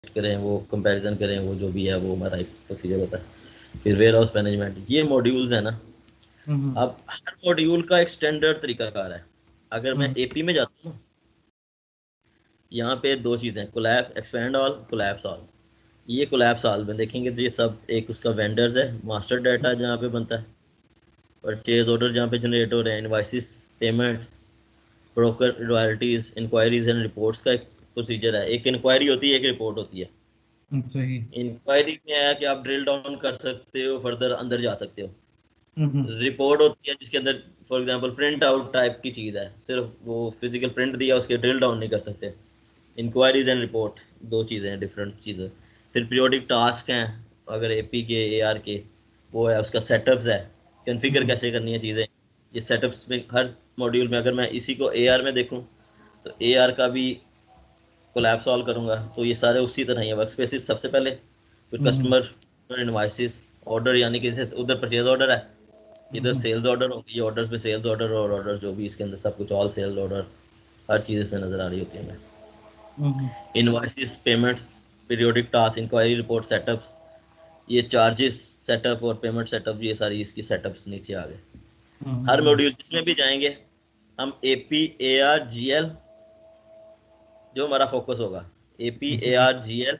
करें, वो कंपैरिजन करें, वो जो भी है वो हमारा एक प्रोसीजर होता है। फिर वेयर हाउस मैनेजमेंट, ये मॉड्यूल्स है ना। अब हर मॉड्यूल का एक स्टैंडर्ड तरीकाकार है। अगर मैं एपी में जाता हूँ, यहाँ पे दो चीज़ें, collapse, expand all, collapse all. ये कोलैप्स ऑल में देखेंगे तो ये सब एक उसका वेंडर्स है, मास्टर डाटा जहाँ पे बनता है, परचेज ऑर्डर जहाँ पे जनरेट हो रहे हैं, invoices, payments, broker, royalties, inquiries and reports का एक प्रोसीजर है। एक इंक्वायरी होती है, एक रिपोर्ट होती है। सही। इंक्वायरी में है कि आप ड्रिल डाउन कर सकते हो, फर्दर अंदर जा सकते हो। रिपोर्ट होती है जिसके अंदर for example print out type की चीज़ है, सिर्फ वो फिजिकल प्रिंट दिया, उसके ड्रिल डाउन नहीं कर सकते। इंक्वायरीज एंड रिपोर्ट दो चीज़ें हैं, डिफरेंट चीज़ें। फिर पीरियोडिक टास्क हैं, अगर एपी के, एआर के, वो है उसका सेटअप्स है, कॉन्फ़िगर कैसे करनी है चीज़ें। ये सेटअप्स में हर मॉड्यूल में, अगर मैं इसी को एआर में देखूँ तो एआर का भी कोलैब सॉल्व करूँगा तो ये सारे उसी तरह ही है। वर्क स्पेसिस सबसे पहले, फिर कस्टमर इनवाइसिस, ऑर्डर यानी कि जैसे उधर परचेज ऑर्डर है, इधर सेल्स ऑर्डर होगी, ये ऑर्डर्स में सेल्स ऑर्डर और ऑर्डर जो भी इसके अंदर सब कुछ, ऑल सेल्स ऑर्डर, हर चीज़ इसमें नज़र आ रही होती है हमें। Invoices, payments, periodic task, inquiry report, setups, ये चार्जेस सेटअप और पेमेंट सेटअप, ये सारी इसकी सेटअप्स नीचे आ गए। हर मॉड्यूल जिसमें भी जाएंगे हम एपी, एआर, जीएल, जो हमारा फोकस होगा, एपी, एआर, जीएल,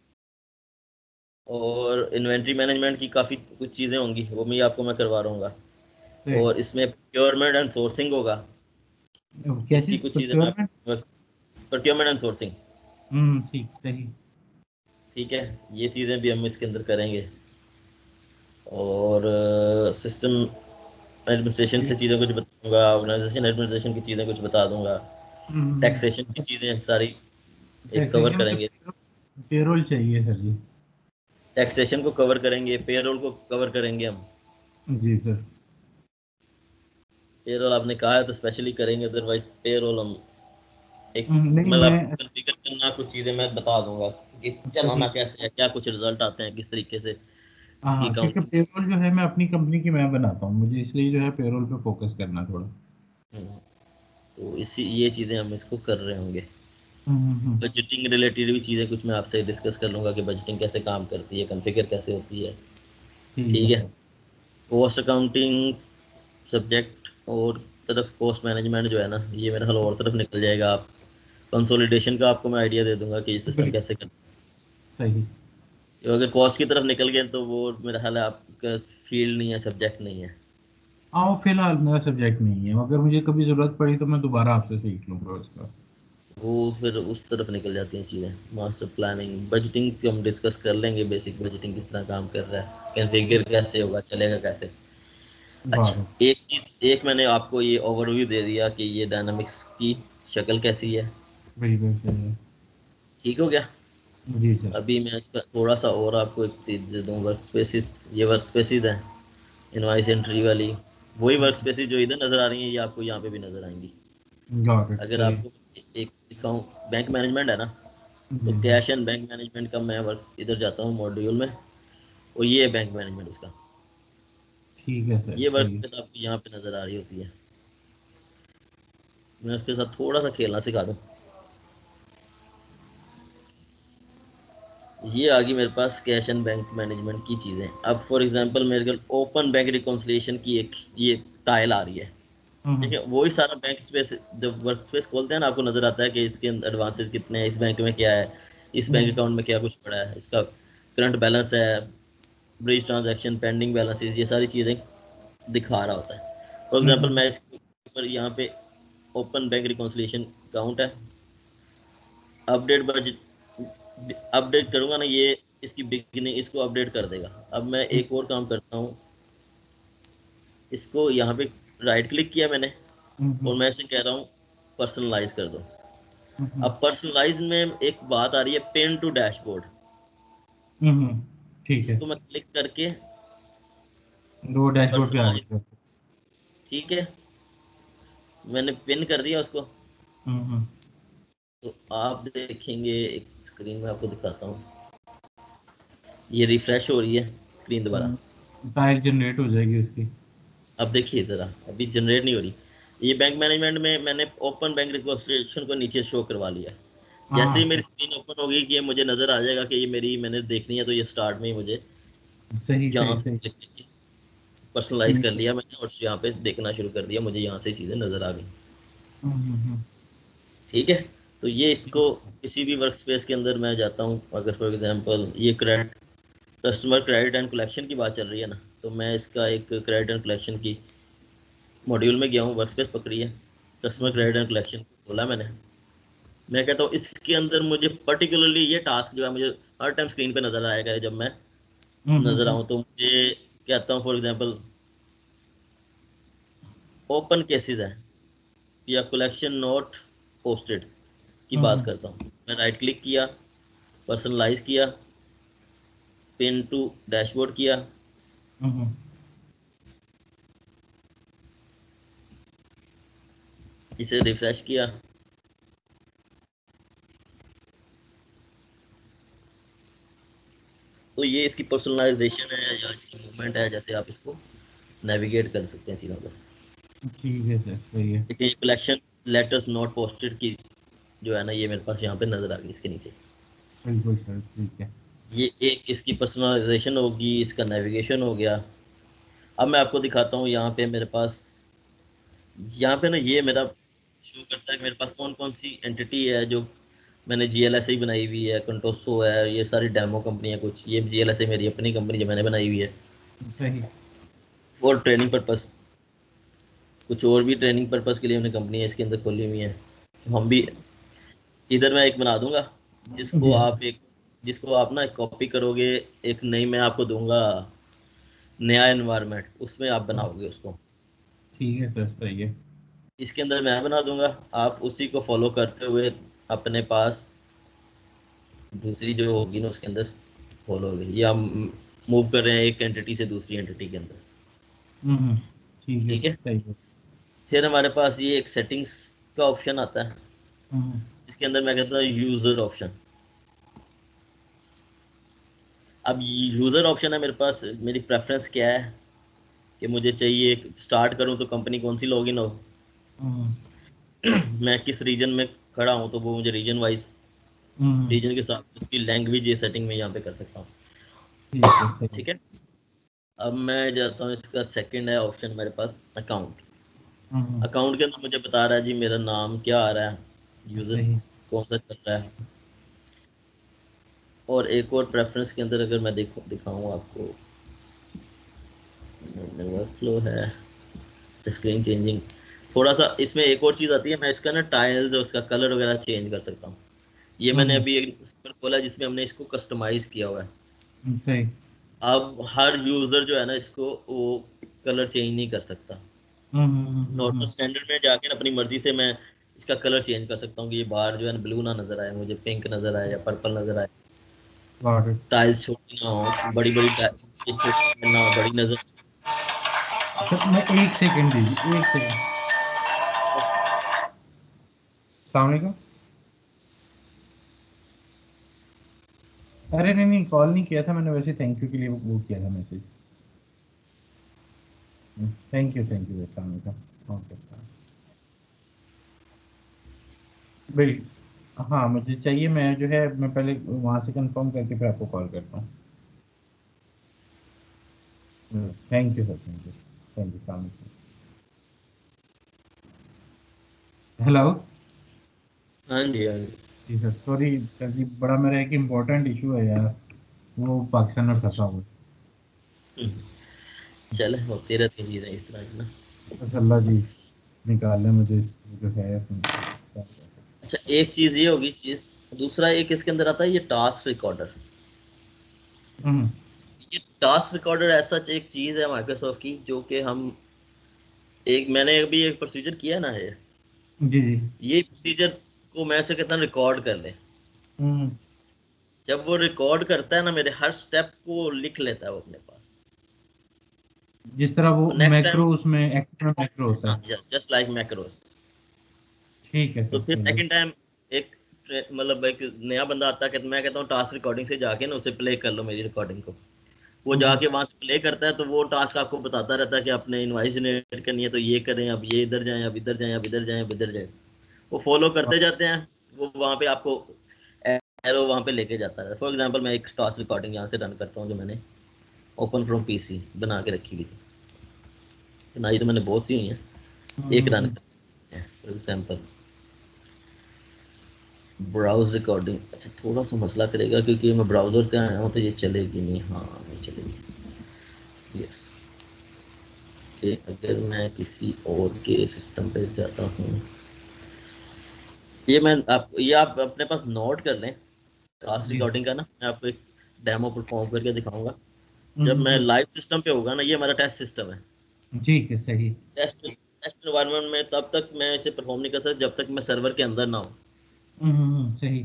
और इन्वेंट्री मैनेजमेंट की काफ़ी कुछ चीज़ें होंगी, वो भी आपको मैं करवा रहूँगा। और इसमें प्रोक्योरमेंट एंड सोर्सिंग होगा, इसकी कुछ चीज़ें मैं, प्रोक्योरमेंट एंड सोर्सिंग, ठीक, सही। ठीक है, ये चीज़ें भी हम इसके अंदर करेंगे। और सिस्टम एडमिनिस्ट्रेशन से चीज़ें कुछ बताऊँगा, ऑर्गेनाइजेशन एडमिनिस्ट्रेशन की चीज़ें कुछ बता दूँगा, टैक्सेशन की चीज़ें सारी एक कवर टैक्सेशन करेंगे। पेरोल चाहिए सर जी। टैक्सेशन को कवर करेंगे, पेरोल को कवर करेंगे हम। जी सर। पेरोल आपने कहा है तो स्पेशली करेंगे, अदरवाइज पेरोल हम एक, नहीं मतलब मैं, आपको कॉन्फ़िगर करना, कुछ चीज़ें मैं बता दूंगा कि सही। चलाना कैसे है, क्या कुछ रिजल्ट आते हैं, किस तरीके से इसकी हाँ, क्योंकि काउंटिंग। पेरोल जो है मैं अपनी कंपनी की मैं बनाता हूँ, मुझे इसलिए जो है पेरोल पे फोकस करना थोड़ा। तो इसी ये चीज़ें हम इसको कर रहे होंगे। हम्म। बजटिंग रिलेटेड भी चीज़ें कुछ मैं आपसे डिस्कस कर लूँगा कि बजटिंग कैसे काम करती है, कॉन्फ़िगर कैसे होती है, ठीक ठीक है है। सर। कॉस्ट अकाउंटिंग सब्जेक्ट और तरफ कॉस्ट मैनेजमेंट जो है ना, ये मेरा ख्याल और तरफ निकल जाएगा। आप कंसोलिडेशन का आपको मैं आइडिया दे दूंगा कि ये सिस्टम बिल्कुल कैसे करना सही। है। तो अगर कॉस्ट की तरफ निकल गए तो वो मेरा ख्याल है आपका फील्ड नहीं है, सब्जेक्ट नहीं है। हाँ, वो फिलहाल मेरा सब्जेक्ट नहीं है, अगर मुझे कभी ज़रूरत पड़ी तो मैं दोबारा आपसे सीख लूँगा उसका। वो फिर उस तरफ निकल जाती हैं चीज़ें। मास्टर प्लानिंग, बजटिंग की हम डिस्कस कर लेंगे, बेसिक बजटिंग किस तरह काम कर रहा है, कॉन्फ़िगर कैसे होगा, चलेगा कैसे। अच्छा, वाह। एक चीज़, एक मैंने आपको ये ओवरव्यू दे दिया कि ये डायनामिक्स की शक्ल कैसी है, बिल्कुल सही है। ठीक हो गया। जी सर। अभी मैं इसका थोड़ा सा और आपको एक चीज़ दे दूँ, वर्क स्पेसिस, ये वर्क स्पेसिस है इनवाइस एंट्री वाली, वही वर्क स्पेसिस जो इधर नज़र आ रही है ये आपको यहाँ पे भी नज़र आएंगी। गॉट इट, अगर सही। आपको एक दिखाऊँ, बैंक मैनेजमेंट है ना, तो जी जी। कैश एंड बैंक मैनेजमेंट का मैं वर्क इधर जाता हूँ मॉड्यूल में, और ये है बैंक मैनेजमेंट उसका। ठीक है सर, ये वर्क सही है। स्पेस आपको यहाँ पे नज़र आ रही होती है। मैं उसके साथ थोड़ा सा खेलना सिखा दूँ। ये आ गई मेरे पास कैश एंड बैंक मैनेजमेंट की चीज़ें। अब फॉर एग्जांपल मेरे को ओपन बैंक रिकॉन्सिलिएशन की एक ये टाइल आ रही है, ठीक है। वही सारा बैंक स्पेस, जब वर्क स्पेस खोलते हैं ना, आपको नजर आता है कि इसके एडवांसेस कितने हैं, इस बैंक में क्या है, इस बैंक अकाउंट में क्या कुछ पड़ा है, इसका करंट बैलेंस है, ब्रिज ट्रांजैक्शन, पेंडिंग बैलेंसेस, ये सारी चीज़ें दिखा रहा होता है। फॉर एग्जांपल मैं इसके ऊपर यहाँ पे ओपन बैंक रिकॉन्सिलिएशन अकाउंट है, अपडेट बजट, अपडेट करूँगा ना, ये इसकी बिगनिंग, इसको अपडेट कर देगा। अब मैं एक और काम करता हूँ, इसको यहाँ पे राइट क्लिक किया मैंने, और मैं इसे कह रहा हूँ पर्सनलाइज कर दो। अब पर्सनलाइज में एक बात आ रही है, पिन टू डैशबोर्ड, ठीक है। इसको मैं क्लिक करके दो डैशबोर्ड पे आ पर्सनलाइज, गया। ठीक है, मैंने पिन कर दिया उसको। हम्म। तो आप देखेंगे, एक स्क्रीन में आपको दिखाता हूँ, ये रिफ्रेश हो रही है स्क्रीन दोबारा। टाइल जनरेट हो जाएगी उसकी। अब देखिए ज़रा, अभी जनरेट नहीं हो रही। ये बैंक मैनेजमेंट में मैंने ओपन बैंक रिकॉन्सिलिएशन को नीचे शो करवा लिया। जैसे ही हाँ मेरी स्क्रीन ओपन होगी कि ये मुझे नजर आ जाएगा कि ये मेरी मैंने देखनी है, तो ये स्टार्ट में ही मुझे सही यहाँ सही सही। से पर्सनलाइज कर ठीक है। लिया मैंने और यहाँ पे देखना शुरू कर दिया, मुझे यहाँ से चीजें नजर आ गई। हम्म। ठीक है। तो ये ठीक इसको है। किसी भी वर्क स्पेस के अंदर मैं जाता हूँ, अगर फॉर एग्जांपल ये credit customer credit and collection की बात चल रही है ना, तो मैं इसका एक क्रेडिट एंड कलेक्शन की मॉड्यूल में गया हूँ, वर्क स्पेस पकड़ी है, customer hmm credit and collection खोला मैंने। मैं कहता हूँ इसके अंदर मुझे पर्टिकुलरली ये टास्क जो है मुझे हर टाइम स्क्रीन पे नजर आएगा, जब मैं नजर हम्म। आऊँ तो मुझे कहता हूँ फॉर एग्जांपल ओपन केसेस है या कलेक्शन नोट पोस्टेड की बात हम्म करता हूँ। मैं राइट क्लिक किया, पर्सनलाइज किया, पिन टू डैशबोर्ड किया, हम्म। इसे रिफ्रेश किया, तो ये इसकी पर्सनलाइजेशन है या इसकी मूवमेंट है, जैसे आप इसको नेविगेट कर सकते हैं चीज़ों को। ठीक है सर, सही है। देखिए कलेक्शन लेटर्स नॉट पोस्टेड की जो है ना, ये मेरे पास यहाँ पे नजर आ गई इसके नीचे। बिल्कुल सर, ठीक है। ये एक इसकी पर्सनलाइजेशन होगी, इसका नेविगेशन हो गया। अब मैं आपको दिखाता हूँ यहाँ पे मेरे पास, यहाँ पे ना ये मेरा शो करता है कि मेरे पास कौन कौन सी एंटिटी है जो मैंने जीएलएसए बनाई हुई है, कंटोसो है, ये सारी डेमो कंपनी है कुछ, ये जीएलएसए मेरी अपनी कंपनी जो मैंने बनाई हुई है, सही। और ट्रेनिंग पर्पस कुछ और भी ट्रेनिंग पर्पस के लिए हमने कंपनी है इसके अंदर खोली हुई है। तो हम भी इधर मैं एक बना दूंगा, जिसको जी आप एक जिसको आप ना कॉपी करोगे, एक नई मैं आपको दूंगा नया एनवायरनमेंट, उसमें आप बनाओगे उसको। ठीक है सर, सही है। इसके अंदर मैं बना दूंगा, आप उसी को फॉलो करते हुए अपने पास दूसरी जो होगी ना उसके अंदर फॉलो होगी, या मूव कर रहे हैं एक एंटिटी से दूसरी एंटिटी के अंदर। हम्म। ठीक है, ठीक है। सही है। फिर हमारे पास ये एक सेटिंग्स का ऑप्शन आता है, हम्म। इसके अंदर मैं कहता हूँ यूजर ऑप्शन। अब यूजर ऑप्शन है मेरे पास, मेरी प्रेफरेंस क्या है कि मुझे चाहिए स्टार्ट करूं तो कंपनी कौन सी लॉगिन हो, हम्म मैं किस रीजन में खड़ा हूं तो वो मुझे रीजन वाइज, हम्म। रीजन के साथ उसकी लैंग्वेज ये सेटिंग में यहाँ पे कर सकता हूँ। ठीक है, सही। ठीक है। अब मैं जाता हूँ, इसका सेकंड है ऑप्शन मेरे पास अकाउंट। हम्म। अकाउंट के अंदर मुझे बता रहा है जी मेरा नाम क्या आ रहा है, यूजर सही। कौन सा चल रहा है। और एक और प्रेफरेंस के अंदर अगर मैं दिखाऊँ आपको, वर्क फ्लो है, स्क्रीन चेंजिंग, थोड़ा सा इसमें एक और चीज़ आती है, मैं इसका ना टाइल्स और उसका कलर वगैरह चेंज कर सकता हूँ। ये मैंने हम्म। अभी एक खोला जिसमें हमने इसको कस्टमाइज किया हुआ है। सही। अब हर यूजर जो है ना इसको वो कलर चेंज नहीं कर सकता। नॉर्मल हम्म। स्टैंडर्ड में जाके ना अपनी मर्जी से मैं इसका कलर चेंज कर सकता हूँ कि ये बाहर जो है ना ब्लू ना नजर आए, मुझे पिंक नजर आए या पर्पल नजर आए। Got it. टाइल्स छोटी ना हो, बड़ी बड़ी टाइल्स छोटी ना हो, बड़ी नजर। सर मैं, एक सेकंड दीजिए, एक सेकंड। अस्सलाम वालेकुम। अरे नहीं नहीं, कॉल नहीं किया था मैंने, वैसे थैंक यू के लिए वो किया था मैसेज। थैंक यू, अस्सलाम वालेकुम। ओके। बिल्कुल, हाँ मुझे चाहिए, मैं जो है मैं पहले वहाँ से कंफर्म करके फिर आपको कॉल करता हूँ। Thank you sir, thank you, thank you, अस्सलाम वालेकुम। हेलो। हाँ जी हाँ जी। जी सर, सॉरी सर जी, बड़ा मेरा एक इम्पोर्टेंट इशू है यार, वो पाकिस्तान में फंसा हुआ चले होती रहती चीजें इस तरह की ना। है। बस अल्लाह जी निकाल ले मुझे, जो है अच्छा एक चीज ये होगी चीज, दूसरा एक इसके अंदर आता है ये टास्क रिकॉर्डर। हम्म। ये टास्क रिकॉर्डर ऐसा एक चीज है माइक्रोसॉफ्ट की, जो कि हम एक मैंने अभी एक प्रोसीजर किया ना है, जी जी। ये प्रोसीजर को मैं से कहता हूँ रिकॉर्ड कर ले। हम्म। जब वो रिकॉर्ड करता है ना मेरे हर स्टेप को लिख लेता है वो अपने पास। जिस तरह वो तो नेक्स्ट टाइम, मैक्रो, उसमें एक्स्ट्रा मैक्रो होता है। Just like macros. ठीक है तो सर, फिर सही है। सेकंड टाइम एक मतलब एक नया बंदा आता है कि मैं कहता हूँ टास्क रिकॉर्डिंग से जाके ना उसे प्ले कर लो मेरी रिकॉर्डिंग को। वो हम्म। जाके वहां से प्ले करता है, तो वो टास्क आपको बताता रहता है कि आपने इनवाइस जनरेट करनी है तो ये करें, अब ये इधर जाएं, अब इधर जाएं, अब इधर जाएं, अब इधर जाएं। वो फॉलो करते जाते हैं, वो वहाँ पे आपको एरो वहाँ पे लेके जाता है। फॉर एग्जांपल मैं एक टास्क रिकॉर्डिंग यहाँ से रन करता हूँ, जो मैंने ओपन फ्रॉम पीसी बना के रखी हुई थी, बनाई तो मैंने बहुत सी हुई है, एक रन करते हैं फॉर एग्जांपल ब्राउज रिकॉर्डिंग। अच्छा थोड़ा सा मसला करेगा क्योंकि मैं ब्राउज़र से आया हूँ, तो ये चलेगी नहीं, हाँ नहीं चलेगी। यस, कि अगर मैं किसी और के सिस्टम पे जाता हूँ, ये आप अपने पास नोट कर लें टास्क जी रिकॉर्डिंग का ना, मैं आपको एक डेमो परफॉर्म करके दिखाऊंगा। जब मैं हम्म, लाइव सिस्टम पे होगा ना, ये हमारा टेस्ट सिस्टम है। ठीक है सही। टेस्ट टेस्ट एनवायरनमेंट में तब तक मैं इसे परफॉर्म नहीं कर सकता जब तक मैं सर्वर के अंदर ना सही।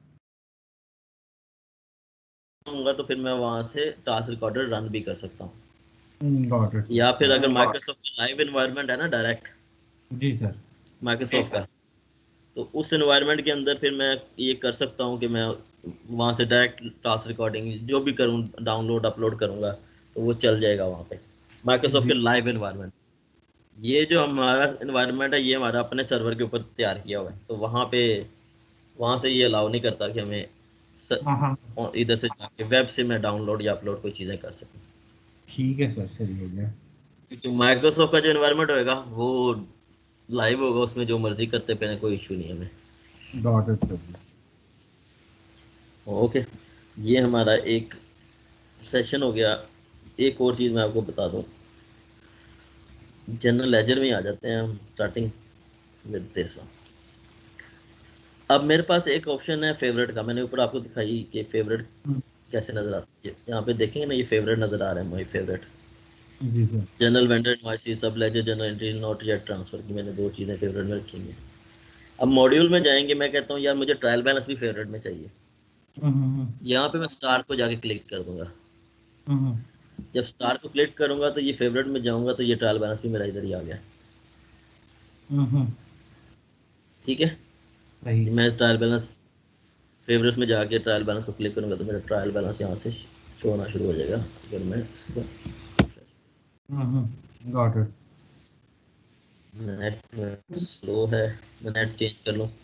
होऊंगा, तो फिर मैं वहां से टास्क रिकॉर्डर रन भी कर सकता हूँ। गॉट इट या फिर अगर सर। माइक्रोसॉफ्ट का लाइव एनवायरनमेंट है ना, डायरेक्ट जी सर। माइक्रोसॉफ्ट का, तो उस एनवायरनमेंट के अंदर फिर मैं ये कर सकता हूँ कि मैं वहाँ से डायरेक्ट टास्क रिकॉर्डिंग जो भी करूँ, डाउनलोड अपलोड करूँगा, तो वो चल जाएगा वहाँ पे माइक्रोसॉफ्ट जी के लाइव एनवायरनमेंट। ये जो हमारा एनवायरनमेंट है, ये हमारा अपने सर्वर के ऊपर तैयार किया हुआ है, तो वहाँ से ये अलाउ नहीं करता कि हमें हाँ हाँ, और इधर से जाके वेब से मैं डाउनलोड या अपलोड कोई चीज़ें कर सकूँ। ठीक है सर, सही हो गया। क्योंकि माइक्रोसॉफ्ट का जो एनवायरनमेंट होएगा वो लाइव होगा, उसमें जो मर्जी करते पे कोई इशू नहीं है हमें। Got it sir. ओके, ये हमारा एक सेशन हो गया। एक और चीज़ मैं आपको बता दूं, जनरल लेजर में आ जाते हैं हम, स्टार्टिंग विद दिस। अब मेरे पास एक ऑप्शन है फेवरेट का, मैंने ऊपर आपको दिखाई कि फेवरेट कैसे नज़र आती है। यहाँ पे देखेंगे ना, ये फेवरेट नज़र आ रहा है, माई फेवरेट। जी sir. General vendor invoice, sub ledger, general entry, not yet transfer की मैंने दो चीज़ें फेवरेट में रखी हैं। अब मॉड्यूल में जाएंगे, मैं कहता हूँ यार मुझे ट्रायल बैलेंस भी फेवरेट में चाहिए। हम्म, यहाँ पे मैं स्टार को जाके क्लिक कर दूंगा। हम्म, जब स्टार को क्लिक करूंगा तो ये फेवरेट में जाऊंगा, तो ये ट्रायल बैलेंस भी मेरा इधर ही आ गया। हम्म, ठीक है, सही। मैं ट्रायल बैलेंस फेवरेट्स में जाके ट्रायल बैलेंस को क्लिक करूंगा, तो मेरा ट्रायल बैलेंस यहाँ से शो होना शुरू हो जाएगा। अगर मैं इसको गॉट इट। नेट स्लो है, मैं नेट चेंज कर लूँ।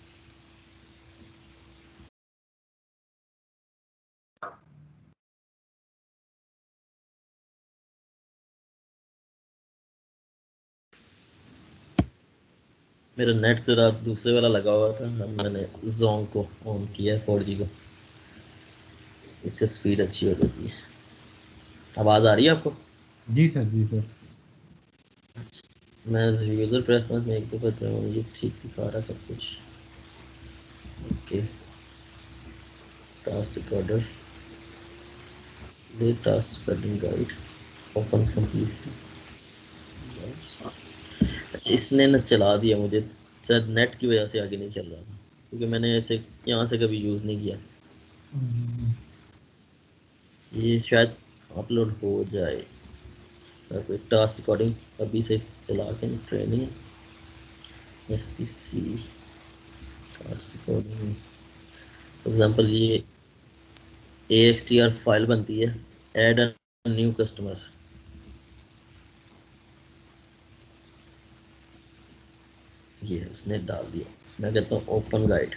मेरा नेट तो रात दूसरे वाला लगा हुआ था, अब मैंने जोंग को ऑन किया है, 4G को, इससे स्पीड अच्छी हो जाती है। आवाज़ आ रही है आपको? जी सर, जी सर। मैं यूज़र प्रेफरेंस में एक दफ़ा जाऊँ, मुझे ठीक दिखा रहा है सब कुछ। ओके, टास्क रिकॉर्डर, ये task recording guide, open from PC. इसने ना चला दिया मुझे, शायद नेट की वजह से आगे नहीं चल रहा था, क्योंकि मैंने ऐसे यहाँ से कभी यूज़ नहीं किया। ये शायद अपलोड हो जाए। कोई टास्क रिकॉर्डिंग अभी से चला के training, S P C task recording. For example ये AXTR फाइल बनती है, ऐड अ न्यू कस्टमर, ये उसने डाल दिया। मैं कहता हूँ ओपन गाइड,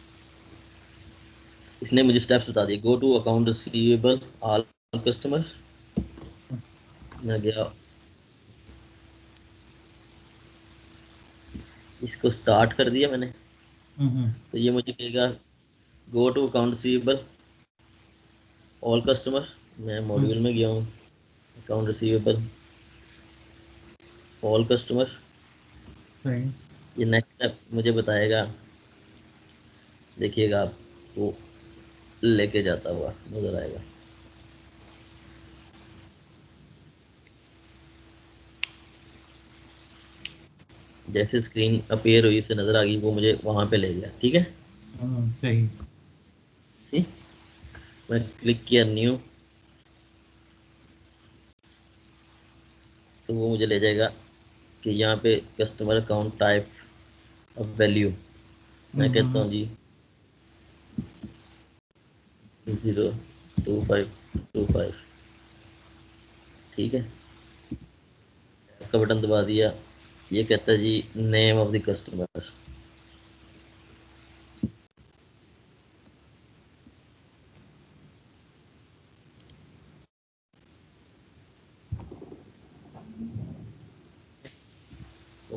इसने मुझे स्टेप्स बता दिए। Go to account receivable all customer, मैं गया, इसको स्टार्ट कर दिया मैंने, तो ये मुझे कहेगा go to account receivable all customer. मैं मॉड्यूल में गया हूँ, अकाउंट रिसीवेबल ऑल कस्टमर। सही। ये नेक्स्ट स्टेप मुझे बताएगा, देखिएगा आप, वो लेके जाता हुआ नजर आएगा। जैसे स्क्रीन अपीयर हुई, उसे नजर आ गई, वो मुझे वहां पे ले गया। ठीक है, सही। ठीक? मैं क्लिक किया न्यू, तो वो मुझे ले जाएगा कि यहाँ पे कस्टमर अकाउंट टाइप अब वैल्यू, मैं कहता हूँ जी 02525। ठीक है, का बटन दबा दिया, ये कहता है जी नेम ऑफ द कस्टमर,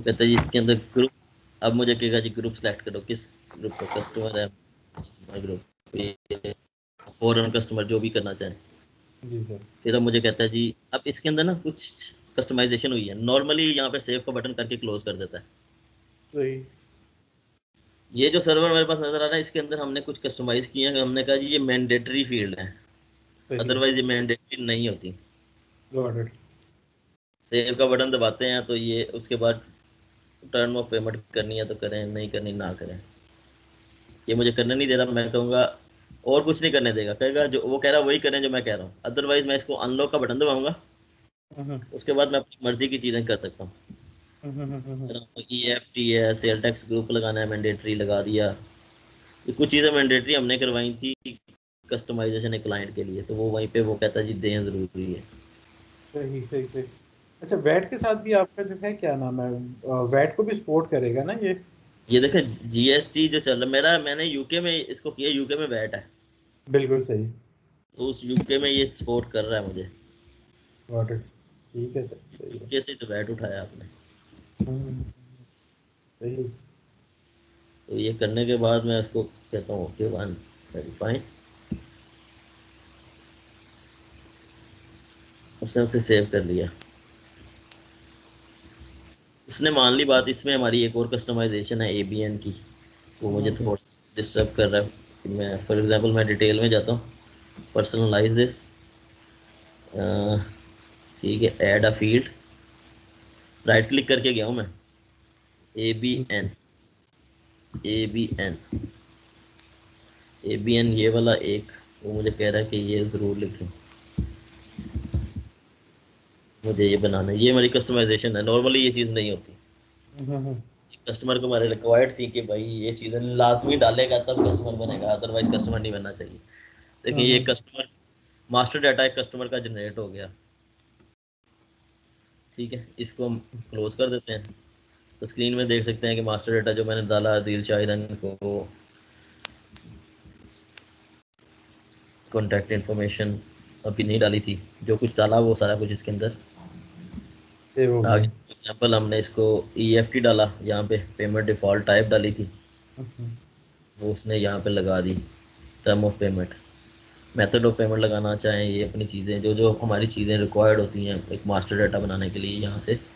कहता है जी इसके अंदर ग्रुप, अब मुझे कहेगा जी ग्रुप सेलेक्ट करो, किस ग्रुप का कस्टमर है, कस्टमर ग्रुप, फॉरेन कस्टमर, जो भी करना चाहे जी सर। फिर अब मुझे कहता है जी अब इसके अंदर ना कुछ कस्टमाइजेशन हुई है। नॉर्मली यहाँ पे सेव का बटन करके क्लोज कर देता है। सही। ये जो सर्वर मेरे पास नजर आ रहा है इसके अंदर हमने कुछ कस्टमाइज किए हैं। हमने कहा जी ये मैंडेटरी फील्ड है, सही। अदरवाइज ये मैंडेटरी नहीं होती। Got it. सेव का बटन दबाते हैं तो ये उसके बाद टर्न ऑफ पेमेंट करनी है तो करें, नहीं करनी ना करें। ये मुझे करने नहीं दे रहा, मैं कहूँगा और कुछ नहीं करने देगा, कहेगा जो वो कह रहा है वही करें जो मैं कह रहा हूँ। अदरवाइज मैं इसको अनलॉक का बटन दबाऊंगा, हम्म उसके बाद मैं अपनी मर्जी की चीज़ें कर सकता हूँ। EFT है, सेल टैक्स ग्रुप लगाना है, मैंडेटरी लगा दिया। ये कुछ चीज़ें मैंडेटरी हमने करवाई थी कस्टमाइजेशन है क्लाइंट के लिए, तो वो वहीं पे वो कहता है जी दें ज़रूरी है। सही सही सही। अच्छा, वैट के साथ भी आपका जो है क्या नाम है, वैट को भी सपोर्ट करेगा ना ये? ये देखे GST जो चल रहा मेरा, मैंने यूके में इसको किया, यूके में वैट है, बिल्कुल सही। तो उस यूके में ये सपोर्ट कर रहा है मुझे। Got it. ठीक है सर, सही है। यूके से तो वैट उठाया आपने। सही। तो ये करने के बाद मैं इसको कहता हूँ ओके वन वेरीफाई, उसने उसे सेव कर लिया। उसने मान ली बात। इसमें हमारी एक और कस्टमाइजेशन है ABN की, वो मुझे हम्म, थोड़ा डिस्टर्ब कर रहा है। मैं फॉर एग्जांपल मैं डिटेल में जाता हूँ, पर्सनलाइज दिस, ठीक है, add a field, right click करके गया हूँ मैं, ABN, ABN, ABN ये वाला एक, वो मुझे कह रहा है कि ये ज़रूर लिखें, मुझे ये बनाना है। ये हमारी कस्टमाइजेशन है, नॉर्मली ये चीज़ नहीं होती। हम्म, कस्टमर को हमारे रिक्वायर्ड थी कि भाई ये चीज़ें लाजमी डालेगा तब कस्टमर बनेगा, अदरवाइज कस्टमर नहीं बनना चाहिए। देखिए ये हम्म, कस्टमर मास्टर डाटा एक कस्टमर का जनरेट हो गया, ठीक है, इसको हम क्लोज कर देते हैं। तो स्क्रीन में देख सकते हैं कि मास्टर डाटा जो मैंने डाला दिल शाहिदन को, कॉन्टैक्ट इन्फॉर्मेशन अभी नहीं डाली थी, जो कुछ डाला वो सारा कुछ इसके अंदर सेव हो आ गया। गया। एग्जाम्पल हमने इसको EFT डाला, यहाँ पे पेमेंट डिफ़ॉल्ट टाइप डाली थी, हम्म, वो उसने यहाँ पे लगा दी। Term of payment, method of payment लगाना चाहें, ये अपनी चीज़ें जो जो हमारी चीज़ें रिक्वायर्ड होती हैं एक मास्टर डाटा बनाने के लिए यहाँ से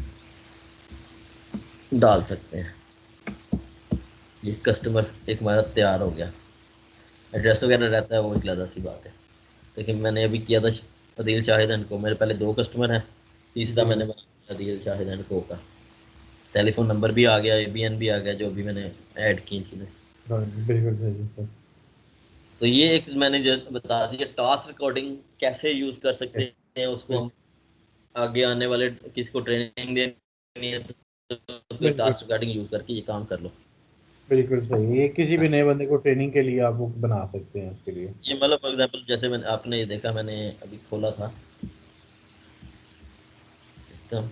डाल सकते हैं। ये कस्टमर एक हमारा तैयार हो गया। एड्रेस वगैरह रहता है वो एक अलग सी बात है। लेकिन मैंने अभी किया था अदील शाहिदन को, मेरे पहले 2 कस्टमर हैं, तीसरा जी। मैंने बनाया अदील शाहिदन को का। टेलीफोन नंबर भी आ गया, ABN भी आ गया, जो भी मैंने ऐड की चीज़ें। बिल्कुल सही सर। तो ये एक मैंने जो बता दिया टास्क रिकॉर्डिंग कैसे यूज़ कर सकते हैं, उसको हम आगे आने वाले किसी को ट्रेनिंग देनी है तो बिल्कुल टास्क रिकॉर्डिंग यूज़ करके ये काम कर लो। बिल्कुल सही, ये किसी भी नए अच्छा, बंदे को ट्रेनिंग के लिए आप बुक बना सकते हैं उसके लिए। ये मतलब फॉर एग्जांपल जैसे मैंने आपने ये देखा, मैंने अभी खोला था सिस्टम,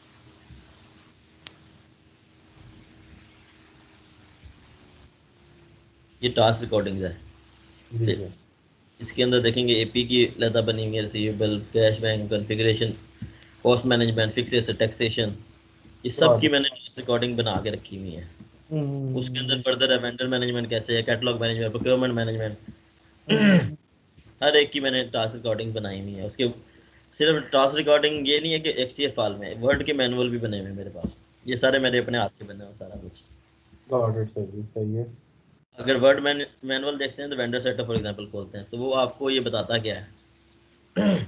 ये टास्क रिकॉर्डिंग है। जी फिर सर। इसके अंदर देखेंगे AP की लता बनी हुई है, receivable, cash bank configuration, cost management, fix taxation, ये सब की गॉट मैंने रिकॉर्डिंग बना के रखी हुई है। उसके अंदर इट। फर्दर है वेंडर मैनेजमेंट कैसे है, catalogue management, procurement management, hmm, हर एक की मैंने टास्क रिकॉर्डिंग बनाई हुई है। उसके सिर्फ टास्क रिकॉर्डिंग ये नहीं है कि XTF फाइल में, वर्ड के मैनुअल भी बने हुए हैं मेरे पास। ये सारे मेरे अपने हाथ के बने हुए सारा कुछ। गॉट इट सर जी, सही है। अगर वर्ड मैनुअल देखते हैं तो वेंडर सेटअप फॉर एग्जांपल खोलते हैं तो वो आपको ये बताता क्या है।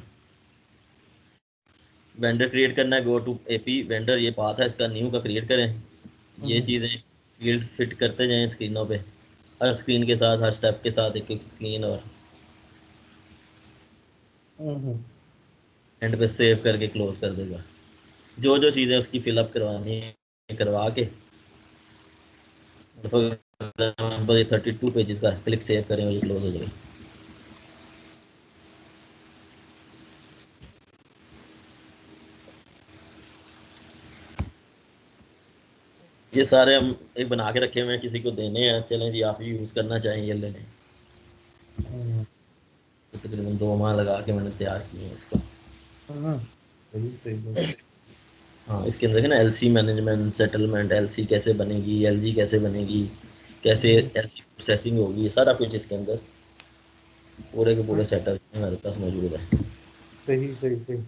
वेंडर क्रिएट करना है, गो टू AP वेंडर, ये पाथ है इसका, न्यू का क्रिएट करें। ये हम्म, चीज़ें फील्ड फिट करते जाएं स्क्रीनों पे, हर स्क्रीन के साथ, हर स्टेप के साथ एक एक स्क्रीन, और हम्म, एंड पे सेव करके क्लोज कर देगा। जो जो चीज़ें उसकी फिलअप करवानी है करवा के, ये 32 पेजेस का, क्लिक सेव करें और ये क्लोज हो जाएगा। ये सारे हम एक बना के रखे हुए हैं, किसी को देने हैं, चलें जी आप यूज़ करना चाहें ये ले लें। हम्म, तो तकरीबन 2 माह लगा के मैंने तैयार किए हैं इसको। सही सही सही। हाँ, इसके अंदर है ना एलसी मैनेजमेंट, सेटलमेंट, एलसी कैसे बनेगी, एलजी कैसे बनेगी, कैसे एलसी प्रोसेसिंग होगी, ये सारा कुछ इसके अंदर पूरे के पूरे सेटअप हमारे पास मौजूद है। सही सही सही।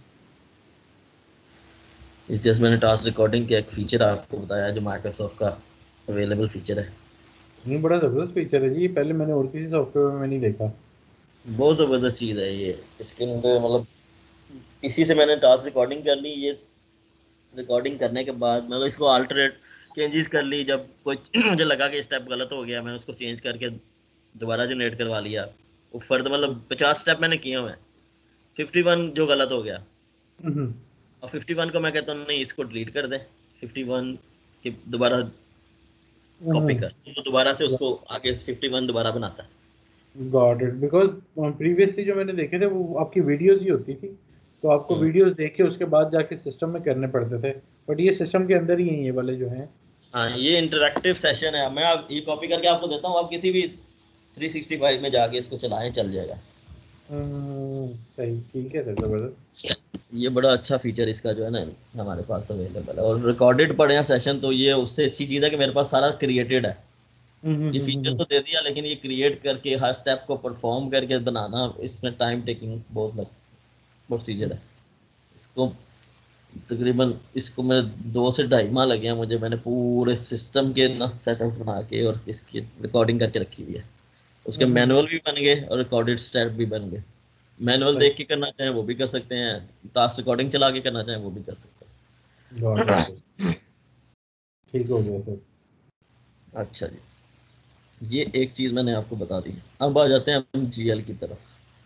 इस जस्ट मैंने टास्क रिकॉर्डिंग का एक फीचर आपको बताया जो माइक्रोसॉफ्ट का अवेलेबल फीचर है। नहीं, बड़ा जबरदस्त फीचर है जी, पहले मैंने और किसी सॉफ्टवेयर में नहीं देखा। बहुत ज़बरदस्त चीज़ है ये। इसके अंदर मतलब इसी से मैंने टास्क रिकॉर्डिंग कर ली। ये रिकॉर्डिंग करने के बाद मतलब इसको अल्टरेट चेंजेस कर ली। जब कोई मुझे लगा कि स्टेप गलत हो गया, मैंने उसको चेंज करके दोबारा जनरेट करवा लिया। वो फर्द मतलब 50 स्टेप मैंने किए हुए हैं, 51 जो गलत हो गया, हम्म और 51 को मैं कहता हूँ नहीं इसको डिलीट कर दे, 51 की दोबारा कॉपी कर, तो दोबारा से उसको आगे 51 दोबारा बनाता है। Got it. बिकॉज प्रीवियसली जो मैंने देखे थे वो आपकी वीडियोस ही होती थी, तो आपको हम्म। वीडियोस देख के उसके बाद जाके सिस्टम में करने पड़ते थे, बट ये सिस्टम के अंदर ही हैं ये वाले जो हैं। हाँ, ये इंटरेक्टिव सेशन है। मैं आप ये कॉपी करके आपको देता हूँ, आप किसी भी 365 में जाके इसको चलाएं, चल जाएगा। सही, ठीक है सर, जबरदस्त। ये बड़ा अच्छा फीचर इसका जो है ना हमारे पास अवेलेबल है। और रिकॉर्डेड पड़े हैं सेशन, तो ये उससे अच्छी चीज़ है कि मेरे पास सारा क्रिएटेड है। ये फीचर हम्म। तो दे दिया, लेकिन ये क्रिएट करके हर स्टेप को परफॉर्म करके बनाना, इसमें टाइम टेकिंग बहुत प्रोसीजर है। इसको तकरीबन इसको मैं 2 से 2.5 माह लगे हैं मुझे। मैंने पूरे सिस्टम के ना सेटअप बना के और इसकी रिकॉर्डिंग करके रखी हुई है। उसके मैनुअल भी बन गए और रिकॉर्डेड स्टेप भी बन गए। मैनुअल सही। देख के करना चाहें वो भी कर सकते हैं, टास्क रिकॉर्डिंग चला के करना चाहें वो भी कर सकते गॉट इट सर, हैं। ठीक हो गया सर। अच्छा जी, ये एक चीज़ मैंने आपको बता दी। अब आ जाते हैं हम जीएल की तरफ,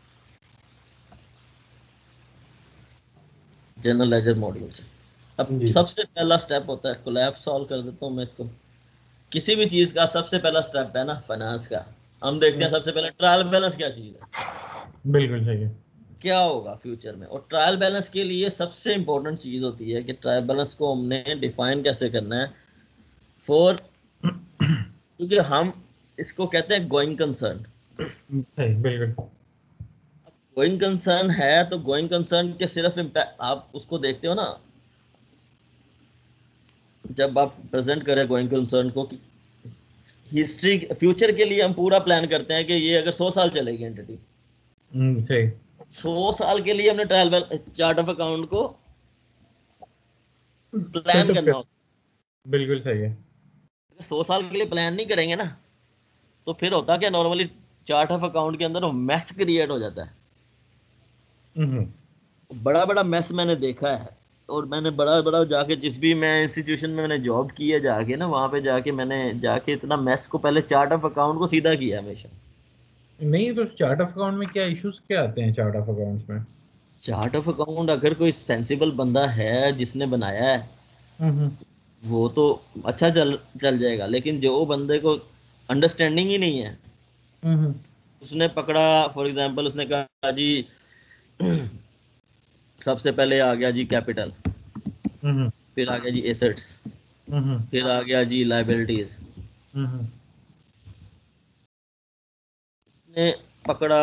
जनरल लेजर मॉड्यूल से। अब जी। सबसे पहला स्टेप होता है, कोलैप्स सॉल्व कर देता हूँ मैं इसको। किसी भी चीज़ का सबसे पहला स्टेप है ना फाइनेंस का। हम देखते हैं सबसे पहले ट्रायल बैलेंस क्या चीज़ है, बिल्कुल सही है। क्या होगा फ्यूचर में। और ट्रायल बैलेंस के लिए सबसे इंपॉर्टेंट चीज़ होती है कि ट्रायल बैलेंस को हमने डिफाइन कैसे करना है फॉर, क्योंकि हम इसको कहते हैं गोइंग कंसर्न। सही, बिल्कुल। गोइंग कंसर्न है तो गोइंग कंसर्न के सिर्फ इम्पैक्ट आप उसको देखते हो ना, जब आप प्रेजेंट करें गोइंग कंसर्न को कि हिस्ट्री फ्यूचर के लिए हम पूरा प्लान करते हैं कि ये अगर 100 साल चलेगी एंटिटी, सही। 100 साल के लिए हमने ट्रायल चार्ट ऑफ अकाउंट को प्लान सेटअप करना कर, होता बिल्कुल सही है। है। 100 साल के लिए प्लान नहीं करेंगे ना, तो फिर होता क्या, नॉर्मली चार्ट ऑफ अकाउंट के अंदर मैथ क्रिएट हो जाता है। हम्म बड़ा बड़ा मैस मैंने देखा है। और मैंने बड़ा बड़ा जाके जिस भी मैं इंस्टीट्यूशन में मैंने जॉब की है जाके ना, वहां पे जाके मैंने जाके इतना मैस को पहले चार्ट ऑफ अकाउंट को सीधा किया हमेशा। नहीं, तो चार्ट ऑफ अकाउंट में क्या इश्यूज क्या आते हैं चार्ट ऑफ अकाउंट्स में? चार्ट ऑफ अकाउंट अगर कोई सेंसिबल बंदा है जिसने बनाया है, हम्म वो तो अच्छा चल चल जाएगा। लेकिन जो बंदे को अंडरस्टैंडिंग ही नहीं है, हम्म उसने पकड़ा, फॉर एग्जांपल उसने कहा जी सबसे पहले आ गया जी कैपिटल, हम्म फिर आ गया जी एसेट्स, हम्म फिर आ गया जी लाइबिलिटीज, हम्म ने पकड़ा,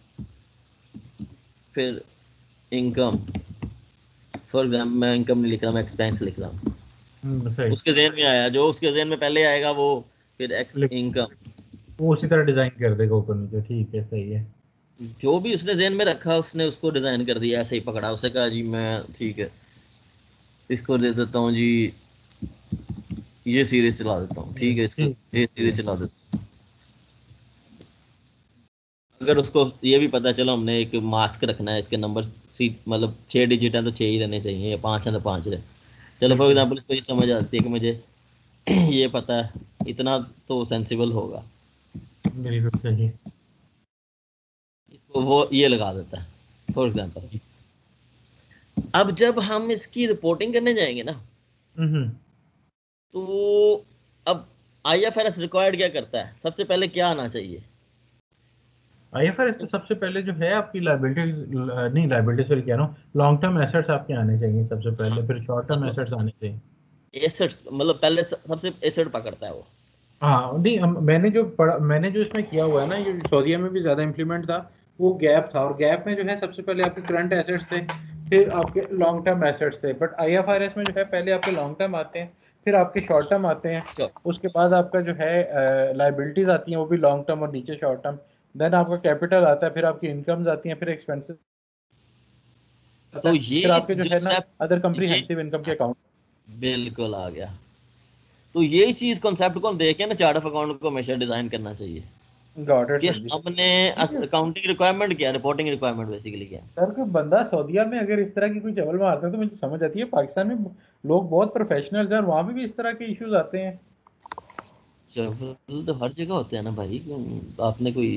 फिर इनकम। फॉर एग्जाम्पल मैं इनकम नहीं लिख रहा, मैं एक्सपेंस लिख रहा हूँ। सही। उसके जहन में आया, जो उसके जहन में पहले आएगा वो, फिर एक्स लिख, इनकम। वो उसी तरह डिजाइन कर देगा ऊपर नीचे, ठीक है, सही है। जो भी उसने जहन में रखा उसने उसको डिजाइन कर दिया, ऐसे ही पकड़ा। उसे कहा जी मैं ठीक है इसको दे देता हूँ जी, ये सीरीज चला देता हूँ, ठीक है इसको ठीक ये ठीक सीरीज है। चला देता हूँ। अगर उसको ये भी पता चलो हमने एक मास्क रखना है, इसके नंबर सी मतलब 6 डिजिट है तो 6 ही रहने चाहिए, या 5 है तो 5 रहे। चलो फॉर बिल्कुल एग्जाम्पल इसको ये समझ आती है कि मुझे ये पता है, इतना तो सेंसिबल होगा, बिल्कुल सही। इसको वो ये लगा देता है फॉर एग्जाम्पल। अब जब हम इसकी रिपोर्टिंग करने जाएंगे ना, हम्म तो अब आईएफआरएस रिक्वायर्ड क्या करता है, सबसे पहले क्या आना चाहिए। आईएफआरएस तो सबसे पहले जो है आपकी लाइबिलिटीज, नहीं लाइबिलिटी सॉरी कह रहा हूँ, लॉन्ग टर्म एसेट्स आपके आने चाहिए सबसे पहले, फिर शॉर्ट टर्म मतलब एसेट्स आने चाहिए। एसेट्स मतलब पहले सबसे एसेट पकड़ता है वो। हाँ नहीं, मैंने जो पढ़ा, मैंने जो इसमें किया हुआ है ना, ये सऊदीया में भी ज़्यादा इम्प्लीमेंट था, वो गैप था, और गैप में जो है सबसे पहले आपके करंट एसेट्स थे, फिर आपके लॉन्ग टर्म एसेट्स थे, बट आईएफआरएस में जो है पहले आपके लॉन्ग टर्म आते हैं, फिर आपके शॉर्ट टर्म आते हैं, उसके बाद आपका जो है लाइबिलिटीज आती हैं वो भी लॉन्ग टर्म और नीचे शॉर्ट टर्म, देन आपका कैपिटल आता है, फिर आपकी इनकम्स आती हैं, फिर एक्सपेंसेस आता तो है, ये फिर आपके जो जो है ना स्टेप, अदर ये कंप्रीहेंसिव इनकम के अकाउंट। बिल्कुल आ गया। तो यही चीज कॉन्सेप्ट को देख के ना चार्ट ऑफ अकाउंट को हमेशा डिजाइन करना चाहिए गॉट इट कि सर जी। हमने ठीक है अकाउंटिंग रिक्वायरमेंट क्या है, रिपोर्टिंग रिक्वायरमेंट बेसिकली क्या है। सर, कोई बंदा सऊदीया में अगर इस तरह की कोई चवल मारता है तो मुझे समझ आती है, पाकिस्तान में लोग बहुत प्रोफेशनल हैं और वहाँ पे भी इस तरह के इश्यूज आते हैं। चलो तो हर जगह होते हैं ना भाई, आपने कोई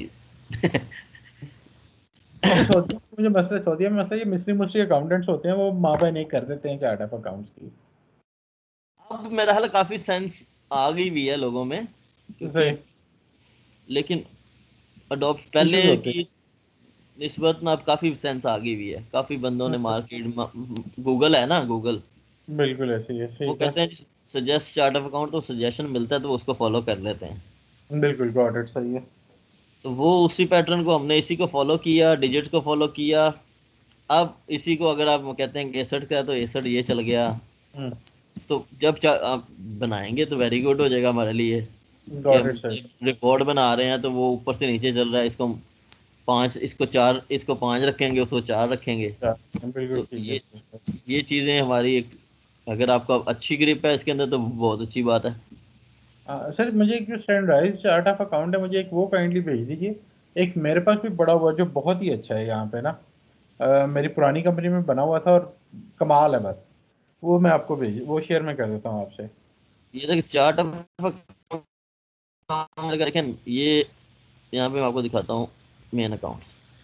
अच्छा, सऊदीया में मुझे मसला, सऊदीया में मसला ये मिस्री मुस्री अकाउंटेंट्स होते हैं, वो माँ बाप नहीं कर देते हैं चार्ट ऑफ अकाउंट्स की। अब मेरा हाल काफी सेंस आ गई भी है लोगों में, क्योंकि सही। लेकिन अडॉप्ट पहले इश्यूज होते की निस्बत में अब काफी सेंस आ गई हुई है। काफी बंदों हैं। ने मार्केट, गूगल है ना, गूगल, बिल्कुल ऐसे ही है, वो ठीक है। कहते हैं सजेस्ट चार्ट ऑफ अकाउंट, तो सजेशन मिलता है तो वो उसको फॉलो कर लेते हैं। बिल्कुल गॉट इट, सही है। तो वो उसी पैटर्न को हमने इसी को फॉलो किया, डिजिट को फॉलो किया। अब इसी को अगर आप कहते हैं 61 का है तो 61 ये चल गया। हम्म। तो जब आप बनाएंगे तो वेरी गुड हो जाएगा हमारे लिए कि गॉट हम इट सर। रिकॉर्ड बना रहे हैं तो वो ऊपर से नीचे चल रहा है। इसको 5, इसको 4, इसको 5 रखेंगे, उसको 4 रखेंगे। बिल्कुल तो ठीक है सर। ये चीज़ें हमारी एक, अगर आपका अच्छी ग्रिप है इसके अंदर तो बहुत अच्छी बात है। सर मुझे एक जो स्टैंडर्डाइज चार्ट ऑफ अकाउंट है, मुझे एक वो काइंडली भेज दीजिए। एक मेरे पास भी बड़ा हुआ जो बहुत ही अच्छा है यहाँ पे ना, मेरी पुरानी कंपनी में बना हुआ था और कमाल है बस। वो मैं आपको भेज, वो शेयर मैं कर देता हूँ आपसे। ये देखिए चार्ट ऑफ अकाउंट देखें ये, यहाँ पे मैं आपको दिखाता हूँ मेन अकाउंट।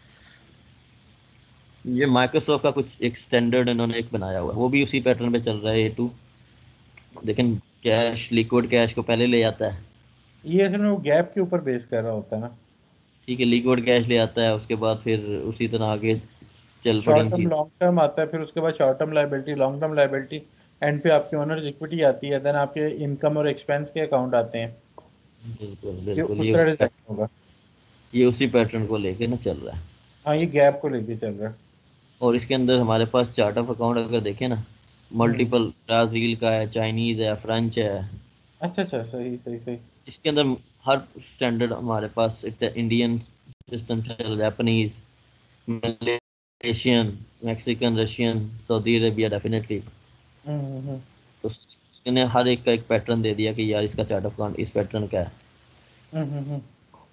ये माइक्रोसॉफ्ट का कुछ एक स्टैंडर्ड इन्होंने एक बनाया हुआ है, वो भी उसी पैटर्न पे चल रहा है A2। लेकिन कैश, लिक्विड कैश को पहले ले आता है। ये असल में वो गैप के ऊपर बेस कर रहा होता है ना। ठीक है, लिक्विड कैश ले आता है, उसके बाद फिर उसी तरह आगे चल शॉर्ट पड़ेंगी टर्म चीज। लॉन्ग टर्म आता है, फिर उसके बाद short term liability, long term liability, end पे आपकी ओनर्स इक्विटी आती है, देन आपके इनकम और एक्सपेंस के अकाउंट आते हैं। बिल्कुल ये बिल्कुल, उस तरह डिजाइन होगा। ये उसी पैटर्न को लेके ना चल रहा है। हाँ, ये गैप को लेके चल रहा है। और इसके अंदर हमारे पास चार्ट ऑफ अकाउंट अगर देखें ना, हम्म। मल्टीपल, ब्राजील का है, चाइनीज है, फ्रेंच है। अच्छा अच्छा, सही सही सही। इसके अंदर हर स्टैंडर्ड हमारे पास, इंडियन सिस्टम चल रहा है, Japanese, Malaysian, Mexican, Russian, Saudi Arabia definitely. Hmm. तो उसने हर एक का एक पैटर्न दे दिया कि यार इसका चार्ट ऑफ अकाउंट इस पैटर्न का है। हम्म।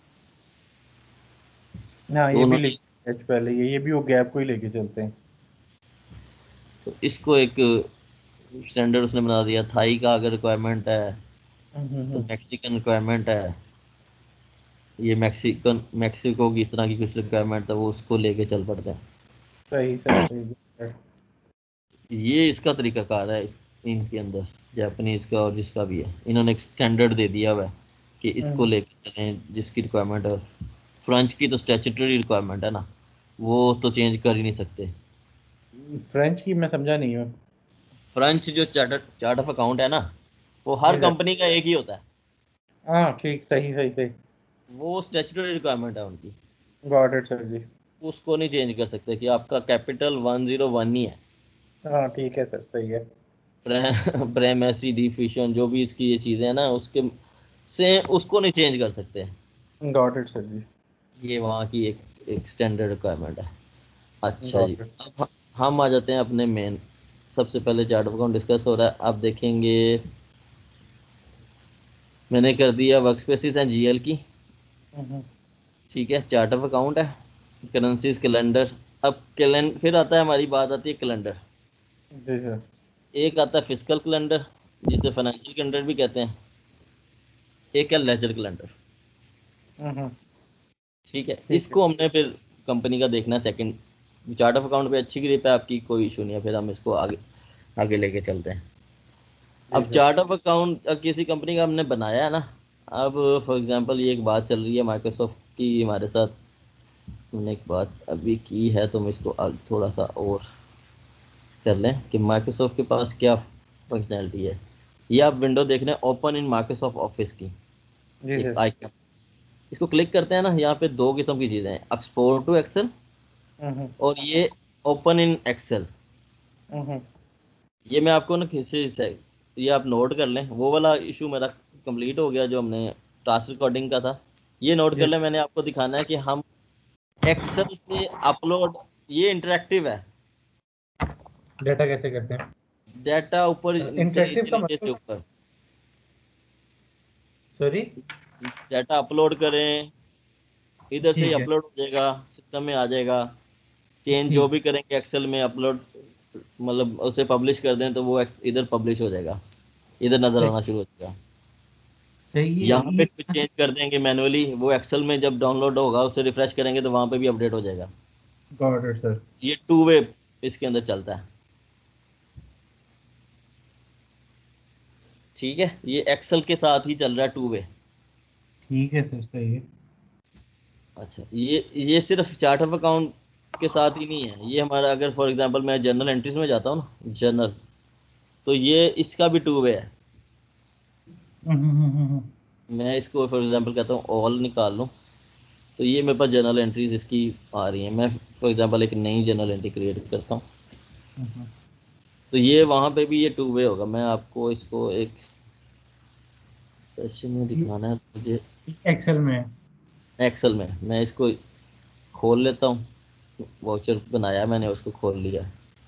हाँ, तो ये भी उन्होंने लेके पहले ये भी वो गैप को ही लेके चलते हैं। तो इसको एक स्टैंडर्ड उसने बना दिया। थाई का अगर रिक्वायरमेंट है तो हम्म। मैक्सिकन रिक्वायरमेंट है। ये मैक्सिकन, मैक्सिको की इस तरह की कुछ रिक्वायरमेंट है, वो उसको लेके चल पड़ते हैं। सही सर, सही। ये इसका तरीकाकार है इनके अंदर, जापानीज का और जिसका भी है, इन्होंने एक स्टैंडर्ड दे दिया हुआ है कि इसको हम्म। लेके चलें जिसकी रिक्वायरमेंट है। फ्रेंच की तो स्टैट्यूटरी रिक्वायरमेंट है ना, वो तो चेंज कर ही नहीं सकते। फ्रेंच की मैं समझा नहीं हूँ। फ्रेंच जो चार्ट चार्ट ऑफ अकाउंट है ना, वो हर जी सर। कंपनी का एक ही होता है। हाँ ठीक, सही सही सही। वो स्टैट्यूटरी रिक्वायरमेंट है उनकी, गॉट इट सर जी। उसको नहीं चेंज कर सकते कि आपका कैपिटल 101 ही है। हाँ ठीक है सर, सही है। प्रेमेसी डिफिशन जो भी इसकी ये चीज़ें हैं ना, उसके से उसको नहीं चेंज कर सकते। गॉट इट सर जी। ये वहाँ की एक स्टैंडर्ड रिक्वायरमेंट है। अच्छा जी, गॉट इट। अब हम आ जाते हैं अपने मेन। सबसे पहले चार्ट ऑफ अकाउंट डिस्कस हो रहा है, आप देखेंगे मैंने कर दिया वर्क स्पेसिस एंड GL की। हम्म। ठीक है, चार्ट ऑफ अकाउंट है, करेंसीज, कैलेंडर। अब कैलेंडर फिर आता है, हमारी बात आती है कैलेंडर। जी सर। एक आता है फिजिकल कैलेंडर, जिसे फाइनेंशियल कैलेंडर भी कहते हैं। एक है लेजर कैलेंडर। हम्म। ठीक है, ठीक है। इसको हमने फिर कंपनी का देखना है सेकंड। चार्ट ऑफ अकाउंट पे अच्छी ग्रिप है आपकी, कोई इशू नहीं है, फिर हम इसको आगे आगे लेके चलते हैं। जी अब सर। चार्ट ऑफ अकाउंट किसी कंपनी का हमने बनाया है ना। अब फॉर एग्जांपल ये एक बात चल रही है माइक्रोसॉफ्ट की हमारे साथ, हमने एक बात अभी की है तो हम इसको थोड़ा सा और कर लें कि माइक्रोसॉफ्ट के पास क्या फंक्शनैलिटी है। ये आप विंडो देख रहे हैं ओपन इन माइक्रोसॉफ्ट ऑफिस की, जी एक सर। आइकन। इसको क्लिक करते हैं ना, यहाँ पे दो किस्म की चीज़ें हैं, एक्सपोर्ट टू एक्सेल हम्म। और ये ओपन इन एक्सेल। हम्म, ये मैं आपको ना किसी से, ये आप नोट कर लें, वो वाला इशू मेरा कंप्लीट हो गया जो हमने टास्क रिकॉर्डिंग का था। ये नोट कर जी। लें, मैंने आपको दिखाना है कि हम एक्सेल से अपलोड, ये इंटरेक्टिव है। डेटा कैसे करते हैं? डाटा ऊपर से इंटरेक्टिव नीचे, का नीचे से मतलब? ऊपर सॉरी। डाटा अपलोड करें, इधर से ही ठीक है। अपलोड हो जाएगा, सिस्टम में आ जाएगा। चेंज जो ठीक। भी करेंगे एक्सेल में अपलोड, मतलब उसे पब्लिश कर दें तो वो इधर पब्लिश हो जाएगा, इधर नजर सही। आना शुरू हो जाएगा। सही यहाँ पे ये कुछ चेंज कर देंगे मैनुअली, वो एक्सेल में जब डाउनलोड होगा उसे रिफ्रेश करेंगे तो वहां पे भी अपडेट हो जाएगा। Got it sir. ये टू वे इसके अंदर चलता है। ठीक है, ये एक्सेल के साथ ही चल रहा है, टू वे। ठीक है सर, सही है। अच्छा, ये सिर्फ चार्ट ऑफ अकाउंट के साथ ही नहीं है, ये हमारा अगर फॉर एग्जांपल मैं जर्नल एंट्रीज में जाता हूँ ना, जर्नल, तो ये इसका भी टू वे है। मैं इसको फॉर एग्जांपल कहता हूँ ऑल निकाल लूँ, तो ये मेरे पास जर्नल एंट्रीज इसकी आ रही हैं। मैं फॉर एग्जांपल एक नई जर्नल एंट्री क्रिएट करता हूँ, तो ये वहाँ पे भी ये टू वे होगा। मैं आपको इसको एक सेशन में ये दिखाना है मुझे। एक्सेल में है। एक्सेल में मैं इसको खोल लेता हूँ, वाउचर बनाया मैंने, उसको खोल लिया।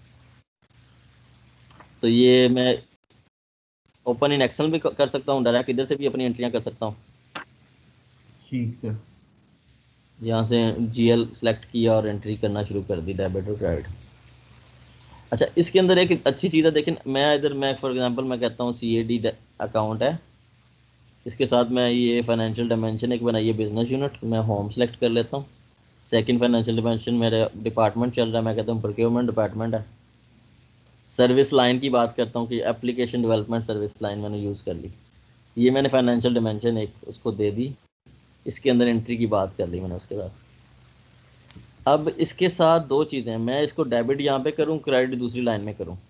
तो ये मैं ओपन इन एक्सेल भी कर सकता हूँ, डायरेक्ट इधर से भी अपनी एंट्रियाँ कर सकता हूँ। ठीक सर। यहाँ से जीएल सेलेक्ट किया और एंट्री करना शुरू कर दी, डेबिट और क्रेडिट। अच्छा, इसके अंदर एक अच्छी चीज़ है, देखें मैं इधर, मैं फॉर एग्जांपल मैं कहता हूँ CAD अकाउंट है, इसके साथ मैं ये फाइनेंशियल डायमेंशन एक बनाइए बिजनेस यूनिट, मैं होम सेलेक्ट कर लेता हूँ। सेकंड फाइनेंशियल डायमेंशन मेरा डिपार्टमेंट चल रहा है, मैं कहता हूँ प्रोक्योरमेंट डिपार्टमेंट है। सर्विस लाइन की बात करता हूँ कि एप्लीकेशन डेवलपमेंट सर्विस लाइन मैंने यूज़ कर ली। ये मैंने फाइनेंशियल डायमेंशन एक उसको दे दी, इसके अंदर एंट्री की बात कर ली मैंने उसके साथ। अब इसके साथ दो चीज़ें हैं, मैं इसको डेबिट यहाँ पे करूँ, क्रेडिट दूसरी लाइन में करूँ,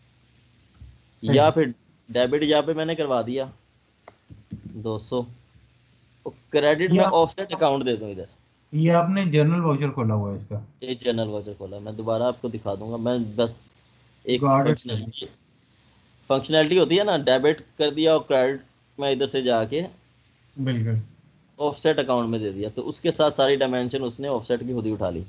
या सही। फिर डेबिट यहाँ पे मैंने करवा दिया 200, और क्रेडिट ये में आप ऑफसेट अकाउंट दे दूँ इधर। ये आपने जर्नल वाउचर खोला हुआ है इसका? ये जनरल वाउचर खोला, मैं दोबारा आपको दिखा दूंगा। मैं बस एक गॉट इट सर। फंक्शनैलिटी होती है ना, डेबिट कर दिया और क्रेडिट में इधर से जाके बिल्कुल। ऑफसेट अकाउंट में दे दिया, तो उसके साथ सारी डायमेंशन उसने ऑफसेट की खुद ही उठा ली।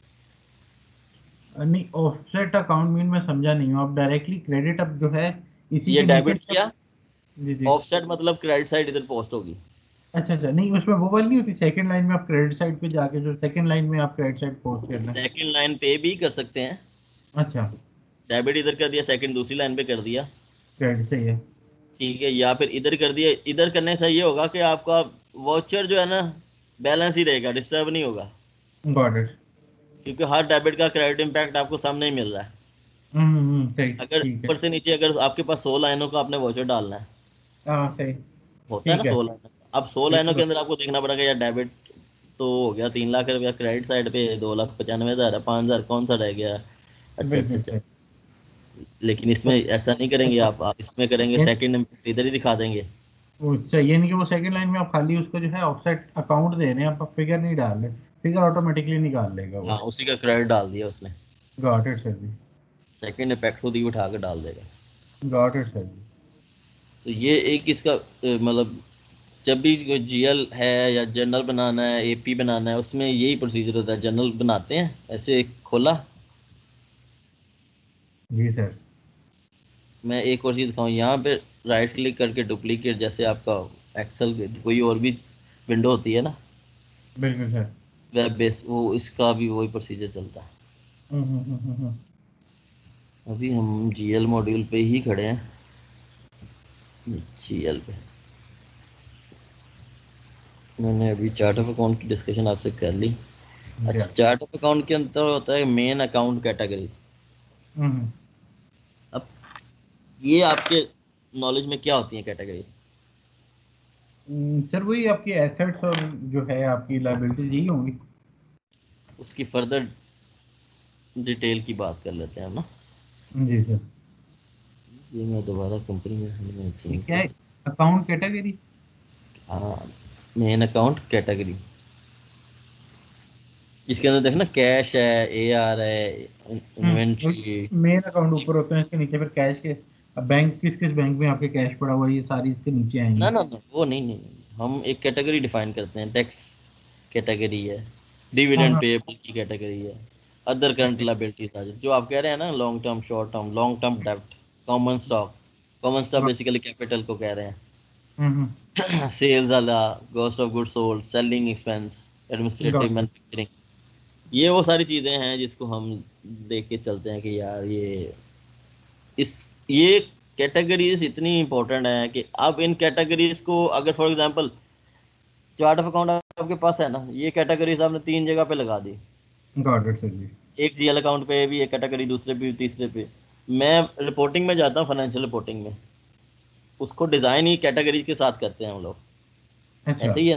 नहीं, ऑफसेट अकाउंट मीन मैं समझा नहीं हूँ। आप डायरेक्टली क्रेडिट अब जो है इसी ये के नीचे डेबिट से किया, जी जी। ऑफसेट मतलब क्रेडिट साइड इधर पोस्ट होगी। अच्छा अच्छा, नहीं उसमें वो वाली नहीं होती सेकंड लाइन में, आप क्रेडिट साइड पे जाके जो सेकंड लाइन में आप क्रेडिट साइड पोस्ट करना है। सेकंड लाइन पे भी कर सकते हैं, अच्छा। डेबिट इधर कर दिया, सेकंड दूसरी लाइन पे कर दिया। क्रेडिट सही है। ठीक है, या फिर इधर कर दिया। इधर करने से ये होगा कि आपका वाउचर जो है ना, बैलेंस ही रहेगा, डिस्टर्ब नहीं होगा, गॉट इट। क्योंकि हर डेबिट का क्रेडिट इम्पैक्ट आपको सामने ही मिल रहा है। सही। अगर ठीक है। ऊपर से नीचे अगर आपके पास 100 लाइनों का आपने वाउचर डालना है, हाँ सही। होता है ना ठीक है। 100 लाइनों का, अब 100 लाइनों के बिल्कुल। अंदर आपको देखना पड़ेगा यार, डेबिट तो हो गया 3 लाख रुपया, क्रेडिट साइड पे 2,95,000 है, 5,000 कौन सा रह गया। अच्छा अच्छा बिल्कुल अच्छा। सही। लेकिन इसमें ऐसा नहीं करेंगे, आप इसमें करेंगे ये सेकंड इधर ही दिखा देंगे। वो चाहिए नहीं कि वो सेकंड लाइन में आप खाली उसको जो है ऑफसेट अकाउंट दे रहे हैं, आप फिगर नहीं डाल रहे। फिगर ऑटोमेटिकली निकाल लेगा हाँ, वो। उसी का क्रेडिट डाल दिया उसने, got it sir ji. Second impact खुद ही उठा के डाल देगा। Got it sir ji. तो ये एक इसका मतलब जब भी GL है या जर्नल बनाना है, AP बनाना है, उसमें यही प्रोसीजर होता है। जर्नल बनाते हैं ऐसे खोला। जी सर। मैं एक और चीज़ दिखाऊँ, यहाँ पे राइट क्लिक करके डुप्लीकेट, जैसे आपका एक्सेल कोई और भी विंडो होती है ना, बिल्कुल सर। वेब बेस, वो इसका भी वही प्रोसीजर चलता है। हम्म। अभी हम GL मॉड्यूल पे ही खड़े हैं, GL पे। मैंने अभी चार्ट ऑफ अकाउंट की डिस्कशन आपसे कर ली। जी। अच्छा, चार्ट ऑफ अकाउंट के अंदर होता है मेन अकाउंट कैटेगरी। हम्म। अब ये आपके नॉलेज में क्या होती है कैटेगरी? सर वही आपकी एसेट्स और जो है आपकी लाइबिलिटीज यही होंगी। उसकी फर्दर डिटेल की बात कर लेते हैं हम ना। जी सर। ये मैं दोबारा कंपनी में ये चेंज क्या कर। है? Account category? हाँ, मेन अकाउंट कैटेगरी। इसके अंदर देखना कैश है, एआर है, इन्वेंट्री। मेन अकाउंट ऊपर होते हैं, इसके नीचे फिर कैश के, अब बैंक किस किस बैंक में आपके कैश पड़ा हुआ है, ये सारी इसके नीचे आएंगी। ना ना ना, वो नहीं नहीं, हम एक कैटेगरी डिफाइन करते हैं, टैक्स कैटेगरी है, हाँ डिविडेंड हाँ। पेएबल की कैटेगरी है, अदर करंट ओके। लायबिलिटीज जो आप कह रहे हैं ना, लॉन्ग टर्म डेब्ट, कॉमन स्टॉक बेसिकली कैपिटल को कह रहे हम्म। हैं। सेल्स वाला, cost of good sold, selling expense, administrative, got it. Manufacturing, ये वो सारी चीजें हैं जिसको हम देख के चलते हैं कि यार इस ये कैटेगरीज इतनी इंपॉर्टेंट है कि अब इन कैटेगरीज को अगर for example chart of account आपके पास है ना, ये कैटेगरीज आपने 3 जगह पे लगा दी, गॉट इट सर जी। एक जीएल अकाउंट पे भी एक कैटेगरी, दूसरे पे तीसरे पे। मैं रिपोर्टिंग में जाता हूँ, फाइनेंशियल रिपोर्टिंग में उसको डिजाइन ही कैटेगरी के साथ करते हैं हम लोग। अच्छा। ऐसे ही है,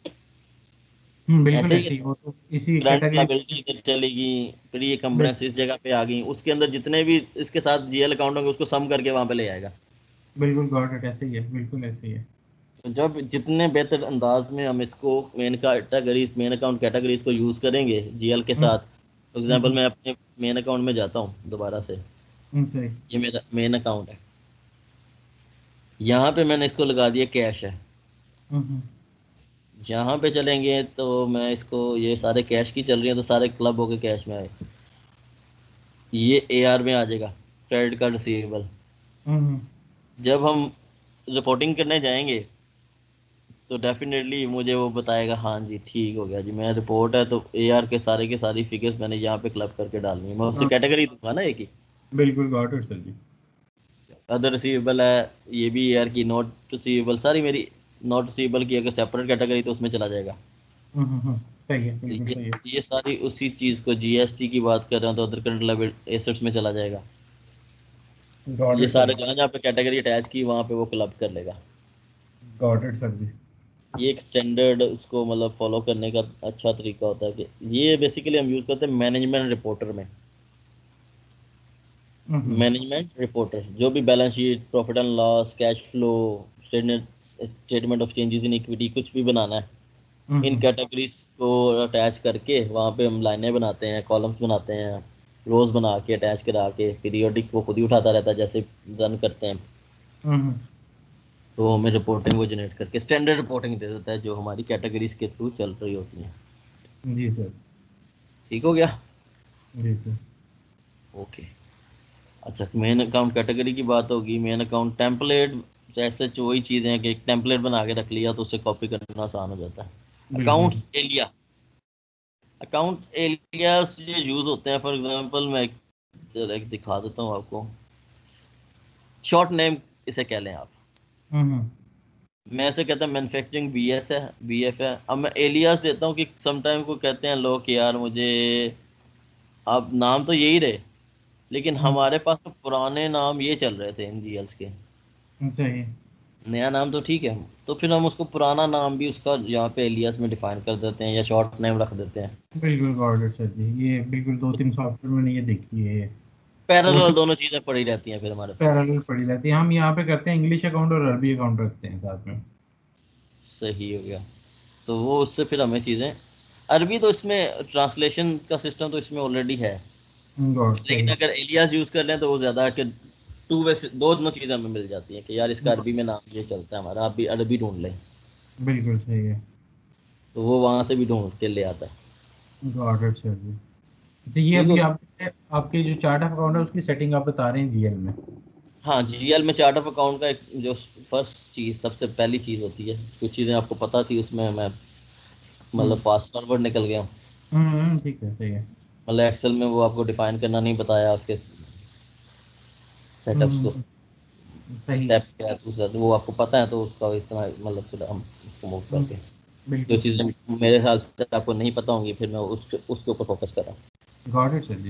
बिल्कुल ऐसे ही ऐसे है। ही, वो तो इसी करंट कैटेगरी। लायबिलिटी इधर चलेगी, फिर ये कंप्रेंस इस जगह पे आ गई, उसके अंदर जितने भी इसके साथ जीएल अकाउंट होंगे उसको सम करके वहां पे ले आएगा। बिल्कुल गॉट इट, ऐसे ही है, बिल्कुल ऐसे ही है। तो जब जितने बेहतर अंदाज में हम इसको मेन अकाउंट कैटेगरीज को यूज करेंगे जीएल के हम्म साथ, फॉर एग्जांपल मैं अपने मेन अकाउंट में जाता हूँ दोबारा से, सही। ये मेरा मेन अकाउंट है, यहाँ पे मैंने इसको लगा दिया कैश है। हम्म। यहाँ पे चलेंगे तो मैं इसको, ये सारे कैश की चल रही है तो सारे क्लब होके कैश में आए, ये एआर में आ जाएगा, क्रेडिट कार्ड रिसीवेबल। हम्म। जब हम रिपोर्टिंग करने जाएंगे तो डेफिनेटली मुझे वो बताएगा हाँ जी ठीक हो गया जी, मैं रिपोर्ट है तो एआर के सारी फिगर्स मैंने यहाँ पे क्लब करके डालनी है, मैं उससे हाँ, कैटेगरी दूंगा ना एक ही। बिल्कुल got it sir ji. Other receivable है, ये भी एआर की, नॉट रिसीवेबल सारी मेरी, नॉट रिसीवेबल की अगर सेपरेट कैटेगरी तो उसमें चला जाएगा। सही है, तो बिल्कुल ये सही है। ये सारी उसी चीज़ को, जीएसटी की बात कर रहे हैं तो अदर करंट लायबिलिटी एसेट्स में चला जाएगा। गॉट ये इट सर सारे जी। जहाँ जहाँ पे कैटेगरी अटैच की वहाँ पे वो क्लब कर लेगा। गॉट इट सर जी। ये एक स्टैंडर्ड उसको मतलब फॉलो करने का अच्छा तरीका होता है कि ये बेसिकली हम यूज़ करते हैं मैनेजमेंट रिपोर्टर में। हम्म मैनेजमेंट रिपोर्टर जो भी balance sheet, profit and loss, cash flow statement of changes in equity कुछ भी बनाना है, इन हम्म। कैटेगरीज को अटैच करके वहाँ पे हम लाइनें बनाते हैं, कॉलम्स बनाते हैं, रोज बना के अटैच करा के पीरियोडिक वो खुद ही उठाता रहता है जैसे रन करते हैं। हम्म। तो हमें रिपोर्टिंग वो जनरेट करके स्टैंडर्ड रिपोर्टिंग दे देता है जो हमारी कैटेगरीज के थ्रू चल रही होती है। जी सर। ठीक हो गया। जी सर। ओके। अच्छा, मेन अकाउंट कैटेगरी की बात होगी, मेन अकाउंट टेम्पलेट, जैसे वही चीज़ें हैं कि एक टेम्पलेट बना के रख लिया तो उसे कॉपी करना आसान हो जाता है। बिल्कुल। अकाउंट एलिया, अकाउंट एलियास ये यूज़ होते हैं, फॉर एग्जांपल मैं एक दिखा देता हूँ आपको, शॉर्ट नेम इसे कह लें आप। हम्म। मैं ऐसे कहता हूँ मैन्युफैक्चरिंग बीएस है, बीएफ है, अब मैं एलियास देता हूँ कि समटाइम को कहते हैं लोग कि यार मुझे, अब नाम तो यही रहे लेकिन हमारे पास तो पुराने नाम ये चल रहे थे एनजीएल्स के, सही है। नया नाम तो ठीक है, तो फिर हम उसको पुराना नाम भी उसका यहाँ पे एलियास में डिफाइन कर देते हैं या शॉर्ट नेम रख देते हैं। बिल्कुल गॉट इट सर जी, ये बिल्कुल दो तीन सॉफ्टवेयर मैंने ये देखी है ये। वो पैरेलल दोनों चीज़ें पड़ी रहती हैं फिर हमारे पास। पैरेलल पड़ी रहती है, हम यहाँ पे करते हैं इंग्लिश अकाउंट और अरबी अकाउंट रखते हैं साथ में। सही हो गया। तो वो उससे फिर हमें चीज़ें, अरबी तो इसमें ट्रांसलेशन का सिस्टम तो इसमें ऑलरेडी है, गॉड लेकिन सही। अगर एलियास यूज़ कर लें तो वो ज़्यादा कि टू वे से दो दोनों चीज़ें हमें मिल जाती हैं कि यार इसका अरबी में नाम ये चलता है हमारा, आप भी अरबी ढूंढ लें बिल्कुल सही है। तो वो वहाँ से भी ढूंढ के ले आता है। Got it sir ji. तो ये ठीक अभी हो। आपके आपके जो चार्ट ऑफ अकाउंट है उसकी सेटिंग आप बता रहे हैं जीएल में। हाँ, जीएल में चार्ट ऑफ अकाउंट का एक जो फर्स्ट चीज़, सबसे पहली चीज़ होती है, कुछ चीज़ें आपको पता थी उसमें मैं मतलब हम्म फास्ट फॉरवर्ड निकल गया हूँ। ठीक है, सही है। मतलब एक्सेल में वो आपको डिफाइन करना नहीं बताया उसके सेटअप्स को, सही है। स्टेप क्या है दूसरा, तो वो आपको पता है तो उसका इतना मतलब फिर हम उसको मूव करके, जो बिल्कुल सही। चीज़ें मेरे ख्याल से आपको नहीं पता होंगी फिर मैं उसके ऊपर फोकस कर रहा हूँ। Got it sir ji.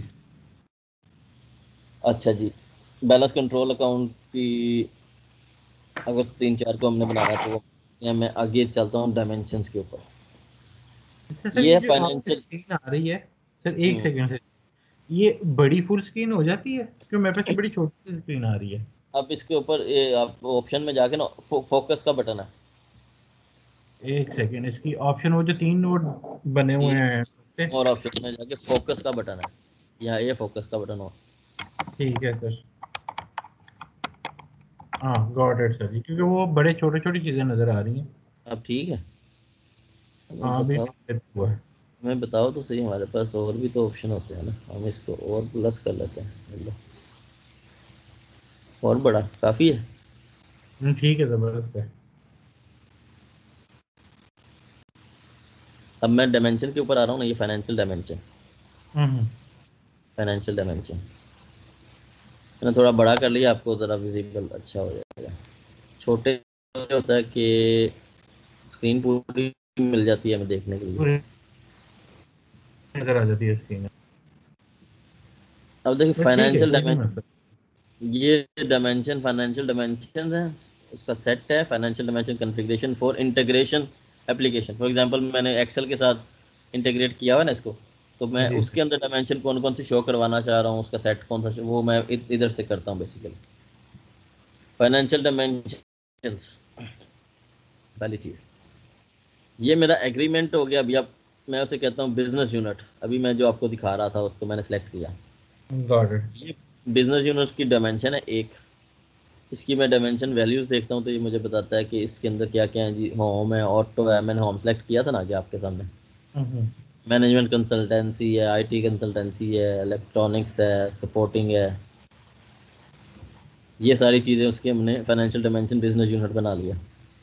अच्छा जी, बैलेंस कंट्रोल अकाउंट की अगर 3 4 को हमने बनाना है तो मैं आगे चलता हूँ डायमेंशंस के ऊपर। अच्छा सर, ये ये है जो आपकी फाइनेंशियल। स्क्रीन आ रही है, सर एक सेकंड से, ये बड़ी फुल स्क्रीन हो जाती है क्योंकि मेरे पास ये बड़ी छोटी सी स्क्रीन आ रही है। अब इसके ऊपर ये आप ऑप्शन में जाके ना फोकस का बटन है, एक सेकंड, इसकी ऑप्शन वो जो तीन वो बने हुए तीन हैं। और ऑप्शन में जाके फोकस का बटन है, यहाँ ये फोकस का बटन हो। ठीक है सर, हाँ गॉट इट सर जी, क्योंकि वो बड़े छोटे छोटी चीज़ें नज़र आ रही हैं। अब ठीक है, हमें हाँ अभी बताओ, हुआ है। हमें बताओ तो सही, हमारे पास और भी तो ऑप्शन होते हैं ना, हम इसको और प्लस कर लेते हैं, मतलब और बड़ा काफ़ी है। ठीक है, ज़बरदस्त है। अब मैं डायमेंशन के ऊपर आ रहा हूँ ना, ये फाइनेंशियल डायमेंशन, हम्म फाइनेंशियल डायमेंशन मैंने थोड़ा बड़ा कर लिया, आपको ज़रा विजिबल अच्छा हो जाएगा। छोटे होता है कि स्क्रीन पूरी मिल जाती है हमें देखने के लिए। पूरी नज़र आ जाती है स्क्रीन में। अब देखिए बट ठीक है, फाइनेंशियल कोई नहीं डायमेंशन, मसला। ये डायमेंशन फाइनेंशियल डायमेंशन है, उसका सेट है financial dimension configuration for integration application. For example मैंने एक्सेल के साथ इंटीग्रेट किया हुआ ना इसको, तो मैं जी सर। उसके अंदर डायमेंशन कौन कौन सी शो करवाना चाह रहा हूँ, उसका सेट कौन सा वो मैं इधर से करता हूँ बेसिकली। फाइनेंशियल डायमेंशन पहली चीज़, ये मेरा एग्रीमेंट हो गया। अभी अब मैं उसे कहता हूँ बिजनेस यूनिट, अभी मैं जो आपको दिखा रहा था उसको मैंने सेलेक्ट किया। Got it. ये बिजनेस यूनिट की डायमेंशन है एक, इसकी मैं डायमेंशन वैल्यूज देखता हूँ तो ये मुझे बताता है कि इसके अंदर क्या क्या है जी। होम है, ऑटो है, मैंने होम सेलेक्ट किया था ना जो आपके सामने। हम्म मैनेजमेंट कंसल्टेंसी है, आईटी कंसल्टेंसी है, इलेक्ट्रॉनिक्स है, सपोर्टिंग है, ये सारी चीज़ें उसके हमने फाइनेंशियल डायमेंशन बिजनेस यूनिट बना लिया।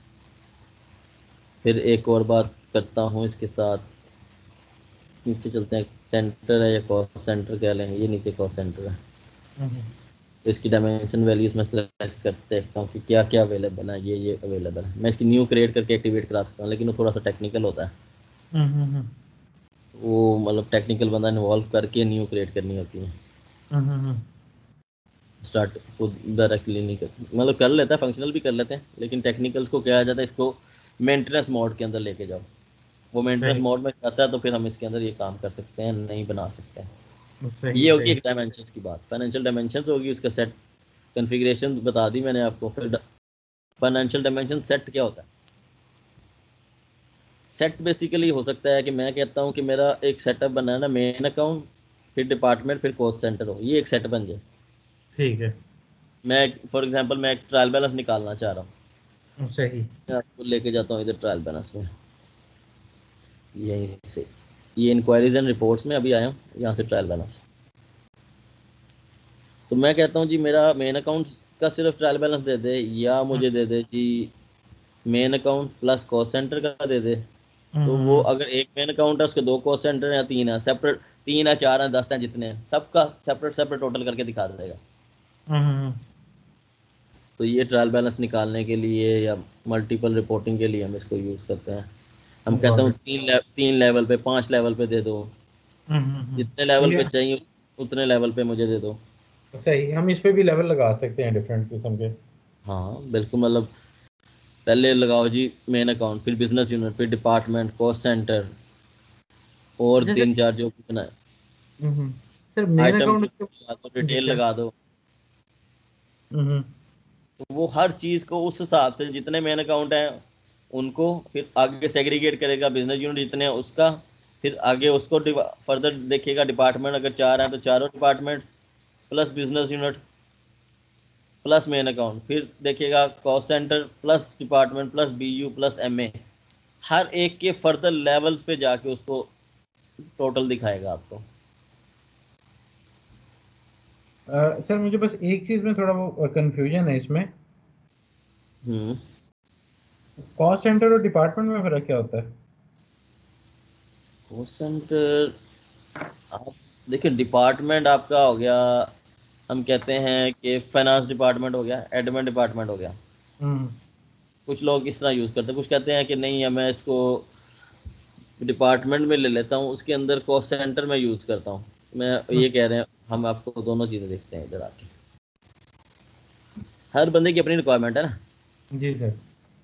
फिर एक और बात करता हूँ इसके साथ, नीचे चलते हैं, सेंटर है या कॉस्ट सेंटर कह लें, ये नीचे कॉस्ट सेंटर है। हम्म तो इसकी डायमेंशन वैल्यूज में सेलेक्ट कर देखता हूँ कि क्या क्या अवेलेबल है, ये अवेलेबल है। मैं इसकी न्यू क्रिएट करके एक्टिवेट करा सकता हूँ, लेकिन वो थोड़ा सा टेक्निकल होता है, हम्म वो मतलब टेक्निकल बंदा इन्वॉल्व करके न्यू क्रिएट करनी होती है। हम्म स्टार्ट खुद डायरेक्टली नहीं कर, मतलब कर लेता है, फंक्शनल भी कर लेते हैं, लेकिन टेक्निकल को क्या आ जाता है, इसको मेंटेनेंस मोड के अंदर लेके जाओ। वो मेंटेनेंस सही मोड में जाता है तो फिर हम इसके अंदर ये काम कर सकते हैं, नहीं बना सकते हैं। सही ये होगी सही। एक डायमेंशन की बात, फाइनेंशियल डायमेंशन होगी, उसका सेट कॉन्फ़िगरेशन बता दी मैंने आपको। फिर फाइनेंशियल डायमेंशन सेट क्या होता है? सेट बेसिकली हो सकता है कि मैं कहता हूँ कि मेरा एक सेटअप बना है ना, मेन अकाउंट, फिर डिपार्टमेंट, फिर कॉस्ट सेंटर हो, ये एक सेट बन जाए। ठीक है। मैं फॉर एग्जांपल मैं एक ट्रायल बैलेंस निकालना चाह रहा हूँ, सही। मैं आपको लेके जाता हूँ इधर ट्रायल बैलेंस में, यहीं से, ये इंक्वायरीज एंड रिपोर्ट्स में अभी आया हूँ, यहाँ से ट्रायल बैलेंस। तो मैं कहता हूँ जी मेरा मेन अकाउंट का सिर्फ ट्रायल बैलेंस दे दे, या मुझे दे दे जी main account plus cost centre का दे दे। तो वो हम्म अगर एक मेन अकाउंट है, उसके दो कॉस्ट सेंटर हैं या तीन है सेपरेट, तीन है, चार है, 10 हैं, जितने हैं सबका सेपरेट सेपरेट टोटल करके दिखा देगा। हम्म तो ये ट्रायल बैलेंस निकालने के लिए या मल्टीपल रिपोर्टिंग के लिए हम इसको यूज़ करते हैं। हम कहते गॉट हैं इट। तीन लेवल पे, 5 लेवल पे दे दो, जितने लेवल ये पे चाहिए उतने लेवल पे मुझे दे दो। सही, हम इस पे भी लेवल लगा सकते हैं डिफरेंट किस्म के। हाँ बिल्कुल, मतलब पहले लगाओ जी मेन अकाउंट, फिर बिजनेस यूनिट, फिर डिपार्टमेंट, कॉस्ट सेंटर, और अच्छा सर। तीन चार जो कितना है, सर मेन आइटम अकाउंट लगा दो, जी डिटेल सर। लगा दो। तो वो हर चीज़ को उस हिसाब से जितने मेन अकाउंट हैं उनको फिर आगे सेग्रीगेट करेगा, बिजनेस यूनिट जितने हैं उसका, फिर आगे उसको फर्दर देखेगा, डिपार्टमेंट अगर 4 हैं तो चारों department plus business unit plus main account, फिर देखिएगा cost centre plus department plus BU plus MA, हर एक के फर्दर लेवल्स पे जाके उसको टोटल दिखाएगा आपको। सर मुझे बस एक चीज में थोड़ा वो कंफ्यूजन है इसमें, हम्म कॉस्ट सेंटर और डिपार्टमेंट में फर्क क्या होता है? कॉस्ट सेंटर, आप देखिए डिपार्टमेंट आपका हो गया, हम कहते हैं कि फाइनेंस डिपार्टमेंट हो गया, एडमिन डिपार्टमेंट हो गया। हम्म कुछ लोग इस तरह यूज़ करते हैं, कुछ कहते हैं कि नहीं मैं इसको डिपार्टमेंट में ले लेता हूँ, उसके अंदर कॉस्ट सेंटर में यूज़ करता हूँ। मैं हम्म, ये कह रहे हैं, हम आपको दोनों चीज़ें देखते हैं इधर आके, हर बंदे की अपनी रिक्वायरमेंट है ना। जी सर।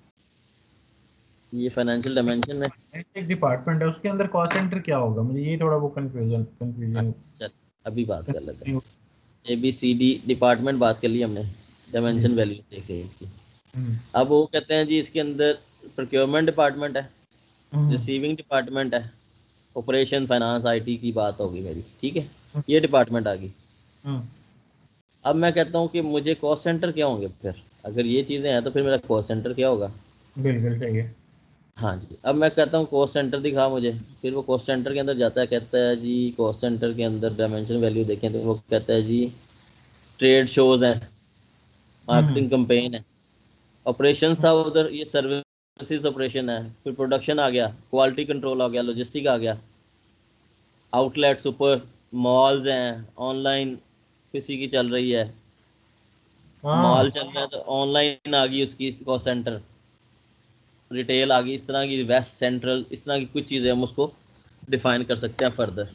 ये फाइनेंशियल डायमेंशन है। एक डिपार्टमेंट है, उसके अंदर कॉस्ट सेंटर क्या होगा? मुझे ये थोड़ा वो कंफ्यूजन हाँ, कंफ्यूजन चल अभी बात कर लेते हैं। ABCD डिपार्टमेंट बात कर ली हमने, जी डायमेंशन सर। वैल्यूज देख रही इसकी। हम्म अब वो कहते हैं जी इसके अंदर प्रोक्योरमेंट डिपार्टमेंट है, हम्म रिसीविंग डिपार्टमेंट है, ऑपरेशन, फाइनेंस, आईटी की बात होगी मेरी, ठीक है, ये डिपार्टमेंट आ गई। अब मैं कहता हूँ कि मुझे कॉस्ट सेंटर क्या होंगे फिर, अगर ये चीज़ें हैं तो फिर मेरा कॉस्ट सेंटर क्या होगा। बिल्कुल सही है। हाँ जी, अब मैं कहता हूँ कॉस्ट सेंटर दिखा मुझे, फिर वो कॉस्ट सेंटर के अंदर जाता है, कहता है जी कॉस्ट सेंटर के अंदर डायमेंशन वैल्यू देखें तो वो कहता है जी ट्रेड शोज हैं, मार्केटिंग कैंपेन है, ऑपरेशन था उधर, ये सर्विसेज ऑपरेशन है, फिर प्रोडक्शन आ गया, क्वालिटी कंट्रोल आ गया, लॉजिस्टिक आ गया, आउटलेट्स ऊपर, मॉल्स हैं, ऑनलाइन किसी की चल रही है, मॉल हाँ चल रहा है तो ऑनलाइन आ गई उसकी कॉस्ट सेंटर, रिटेल आ गई, इस तरह की वेस्ट सेंट्रल, इस तरह की कुछ चीज़ें हम उसको डिफाइन कर सकते हैं फर्दर।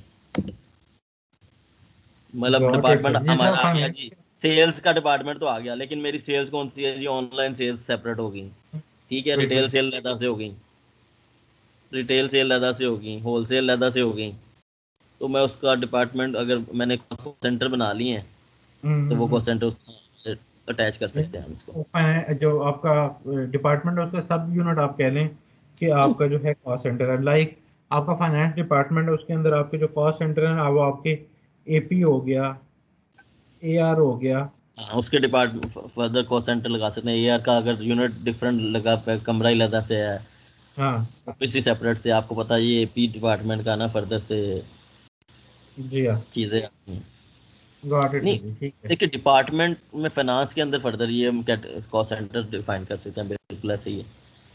मतलब गॉट इट डिपार्टमेंट सर, जैसे हमारा आप आ गया फाइनेंस। जी, सेल्स का डिपार्टमेंट तो आ गया, लेकिन मेरी सेल्स कौन सी है जी, ऑनलाइन सेल्स सेपरेट हो गई, ठीक है, रिटेल बिल्कुल। सेल अलग से हो गई, रिटेल सेल अलग से हो गई, होलसेल अलग से हो गई, तो मैं उसका डिपार्टमेंट अगर मैंने कॉस्ट सेंटर बना लिए हैं तो वो कॉस्ट सेंटर उससे अटैच कर सकते हैं हम इसको। जो आपका डिपार्टमेंट है उसका सब यूनिट आप कह लें कि आपका जो है कॉस्ट सेंटर है, लाइक आपका फाइनेंस डिपार्टमेंट है, उसके अंदर आपके जो कॉस्ट सेंटर है वो आपके एपी हो गया, एआर हो गया। हाँ, उसके डिपार्टमेंट फर्दर कॉस्ट सेंटर लगा सकते हैं, एआर का अगर यूनिट डिफरेंट लगा कमरा ही अलग से है, हाँ ऑफिस ही सेपरेट से, आपको पता है ये एपी डिपार्टमेंट का ना फर्दर से जी हाँ। चीज़ें आती हैं। गॉट इट सर नहीं, जी, ठीक है। देखिए डिपार्टमेंट में फाइनेंस के अंदर फर्दर ये हम कॉस्ट सेंटर डिफाइन कर सकते हैं, बिल्कुल ऐसे ही है।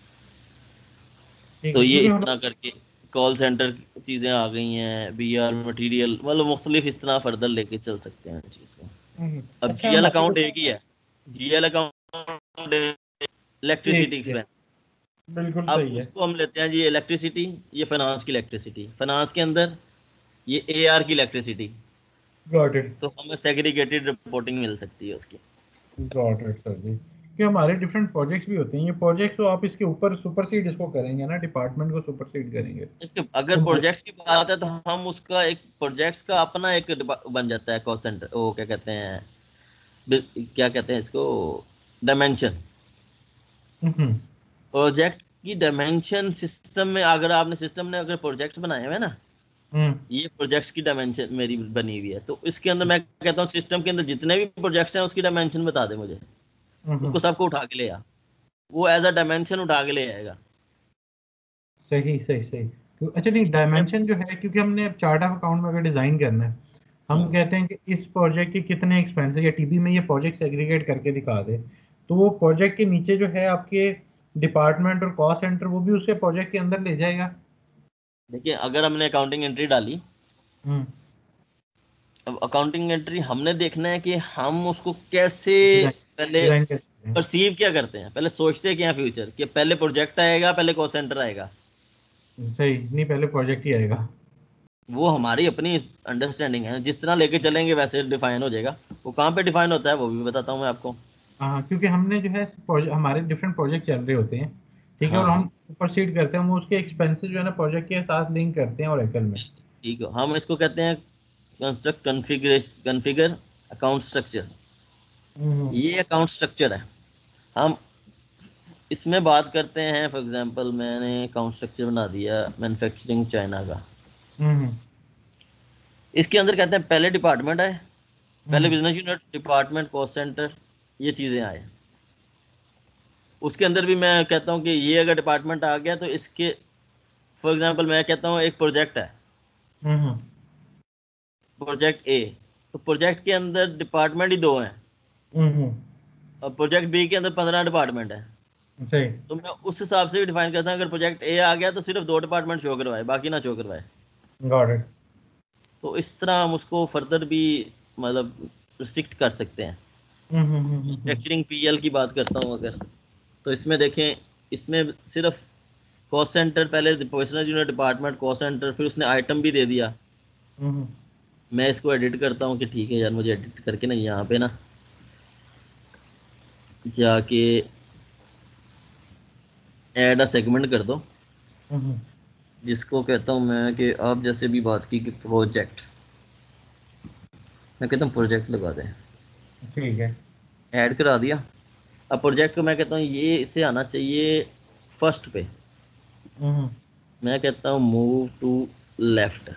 ठीक तो है ये क्योंकि इस हम तरह करके कॉल सेंटर चीज़ें आ गई हैं, बीआर मटेरियल, मतलब मुख्तलिफ इस तरह फर्दर लेके चल सकते हैं चीज़ को। अब अच्छा जीएल हमारे अकाउंट एक ही है, जीएल अकाउंट एक इलेक्ट्रिसिटी ही है, एक्सपेंस, बिल्कुल अब सही है। उसको हम लेते हैं जी इलेक्ट्रिसिटी, ये फाइनेंस की इलेक्ट्रिसिटी, फाइनेंस के अंदर ये एआर की इलेक्ट्रिसिटी, गॉट इट। तो हमें सेग्रीगेटेड रिपोर्टिंग मिल सकती है उसकी। गॉट इट सर जी, कि हमारे डिफरेंट प्रोजेक्ट्स भी होते हैं, ये प्रोजेक्ट्स तो आप इसके ऊपर सुपरसीड इसको करेंगे ना, डिपार्टमेंट को सुपरसीड करेंगे। देखिए अगर तो प्रोजेक्ट्स की बात है तो हम उसका एक प्रोजेक्ट्स का अपना एक बन जाता है कॉस्ट सेंटर, वो क्या कहते हैं, क्या कहते हैं इसको, डायमेंशन, हम्म प्रोजेक्ट की डायमेंशन सिस्टम में, अगर आपने सिस्टम ने अगर प्रोजेक्ट बनाए हुए हैं ना, हम्म ये प्रोजेक्ट्स की डायमेंशन मेरी बनी हुई है, तो इसके अंदर मैं कहता हूँ सिस्टम के अंदर जितने भी प्रोजेक्ट्स हैं उसकी डायमेंशन बता दे मुझे, हम्म। उसको सबको उठा के ले आ, वो एज अ डायमेंशन उठा के ले आएगा। सही सही सही। अच्छा नहीं, डायमेंशन जो है, क्योंकि हमने अब चार्ट ऑफ अकाउंट में अगर डिजाइन करना है, हम हम्म, कहते हैं कि इस प्रोजेक्ट के कितने एक्सपेंसेस, या टीबी में ये प्रोजेक्ट सेग्रीगेट करके दिखा दे, तो वो प्रोजेक्ट के नीचे जो है आपके डिपार्टमेंट और कॉस्ट सेंटर, वो भी उसके प्रोजेक्ट के अंदर ले जाएगा। देखिए अगर हमने अकाउंटिंग एंट्री डाली, हम्म। अब अकाउंटिंग एंट्री हमने देखना है कि हम उसको कैसे, डिजाइन, पहले डिजाइन करते हैं। परसीव क्या करते हैं, पहले सोचते क्या हैं फ्यूचर, कि पहले प्रोजेक्ट आएगा पहले कॉस्ट सेंटर आएगा, सही नहीं, पहले प्रोजेक्ट ही आएगा। वो हमारी अपनी अंडरस्टैंडिंग है, जिस तरह लेके चलेंगे वैसे डिफाइन हो जाएगा। वो कहाँ पे डिफाइन होता है वो भी बताता हूँ मैं आपको। हाँ, क्योंकि हमने जो है हमारे डिफरेंट प्रोजेक्ट चल रहे होते हैं, ठीक है, हाँ और हाँ, हम सुपरसीड करते हैं, हम उसके एक्सपेंसेस जो है ना प्रोजेक्ट के साथ लिंक करते हैं और एकल में। ठीक है, हम इसको कहते हैं construct configuration, configure account structure, हम्म ये अकाउंट स्ट्रक्चर है। हम इसमें बात करते हैं, फॉर एग्जांपल मैंने अकाउंट स्ट्रक्चर बना दिया मैन्युफैक्चरिंग चाइना का, हम्म इसके अंदर कहते हैं पहले डिपार्टमेंट आए, पहले हम्म business unit, department, cost centre, ये चीज़ें आए। उसके अंदर भी मैं कहता हूँ कि ये अगर डिपार्टमेंट आ गया तो इसके, फॉर एग्जांपल मैं कहता हूँ एक प्रोजेक्ट है, हम्म प्रोजेक्ट ए, तो प्रोजेक्ट के अंदर डिपार्टमेंट ही दो हैं, हम्म। और प्रोजेक्ट बी के अंदर 15 डिपार्टमेंट है, सही। तो मैं उस हिसाब से भी डिफाइन करता हूँ, अगर प्रोजेक्ट ए आ गया तो सिर्फ 2 डिपार्टमेंट शो करवाए, बाकी ना शो करवाए। Got it. तो इस तरह हम उसको फर्दर भी मतलब रिस्ट्रिक्ट कर सकते हैं। हम्म। मैन्युफैक्चरिंग पीएल की बात करता हूँ अगर, तो इसमें देखें, इसमें सिर्फ कॉस्ट सेंटर, पहले professional unit, department, cost centre, फिर उसने आइटम भी दे दिया। हम्म मैं इसको एडिट करता हूँ कि ठीक है यार, मुझे एडिट करके ना यहाँ पे ना जाके ऐड अ सेगमेंट कर दो, हम्म। जिसको कहता हूँ मैं कि आप जैसे भी बात की कि प्रोजेक्ट, मैं कहता हूँ प्रोजेक्ट लगा दें, ठीक है। ऐड करा दिया। अब प्रोजेक्ट को मैं कहता हूँ ये इसे आना चाहिए फर्स्ट पे, हम्म मैं कहता हूँ मूव टू लेफ्ट,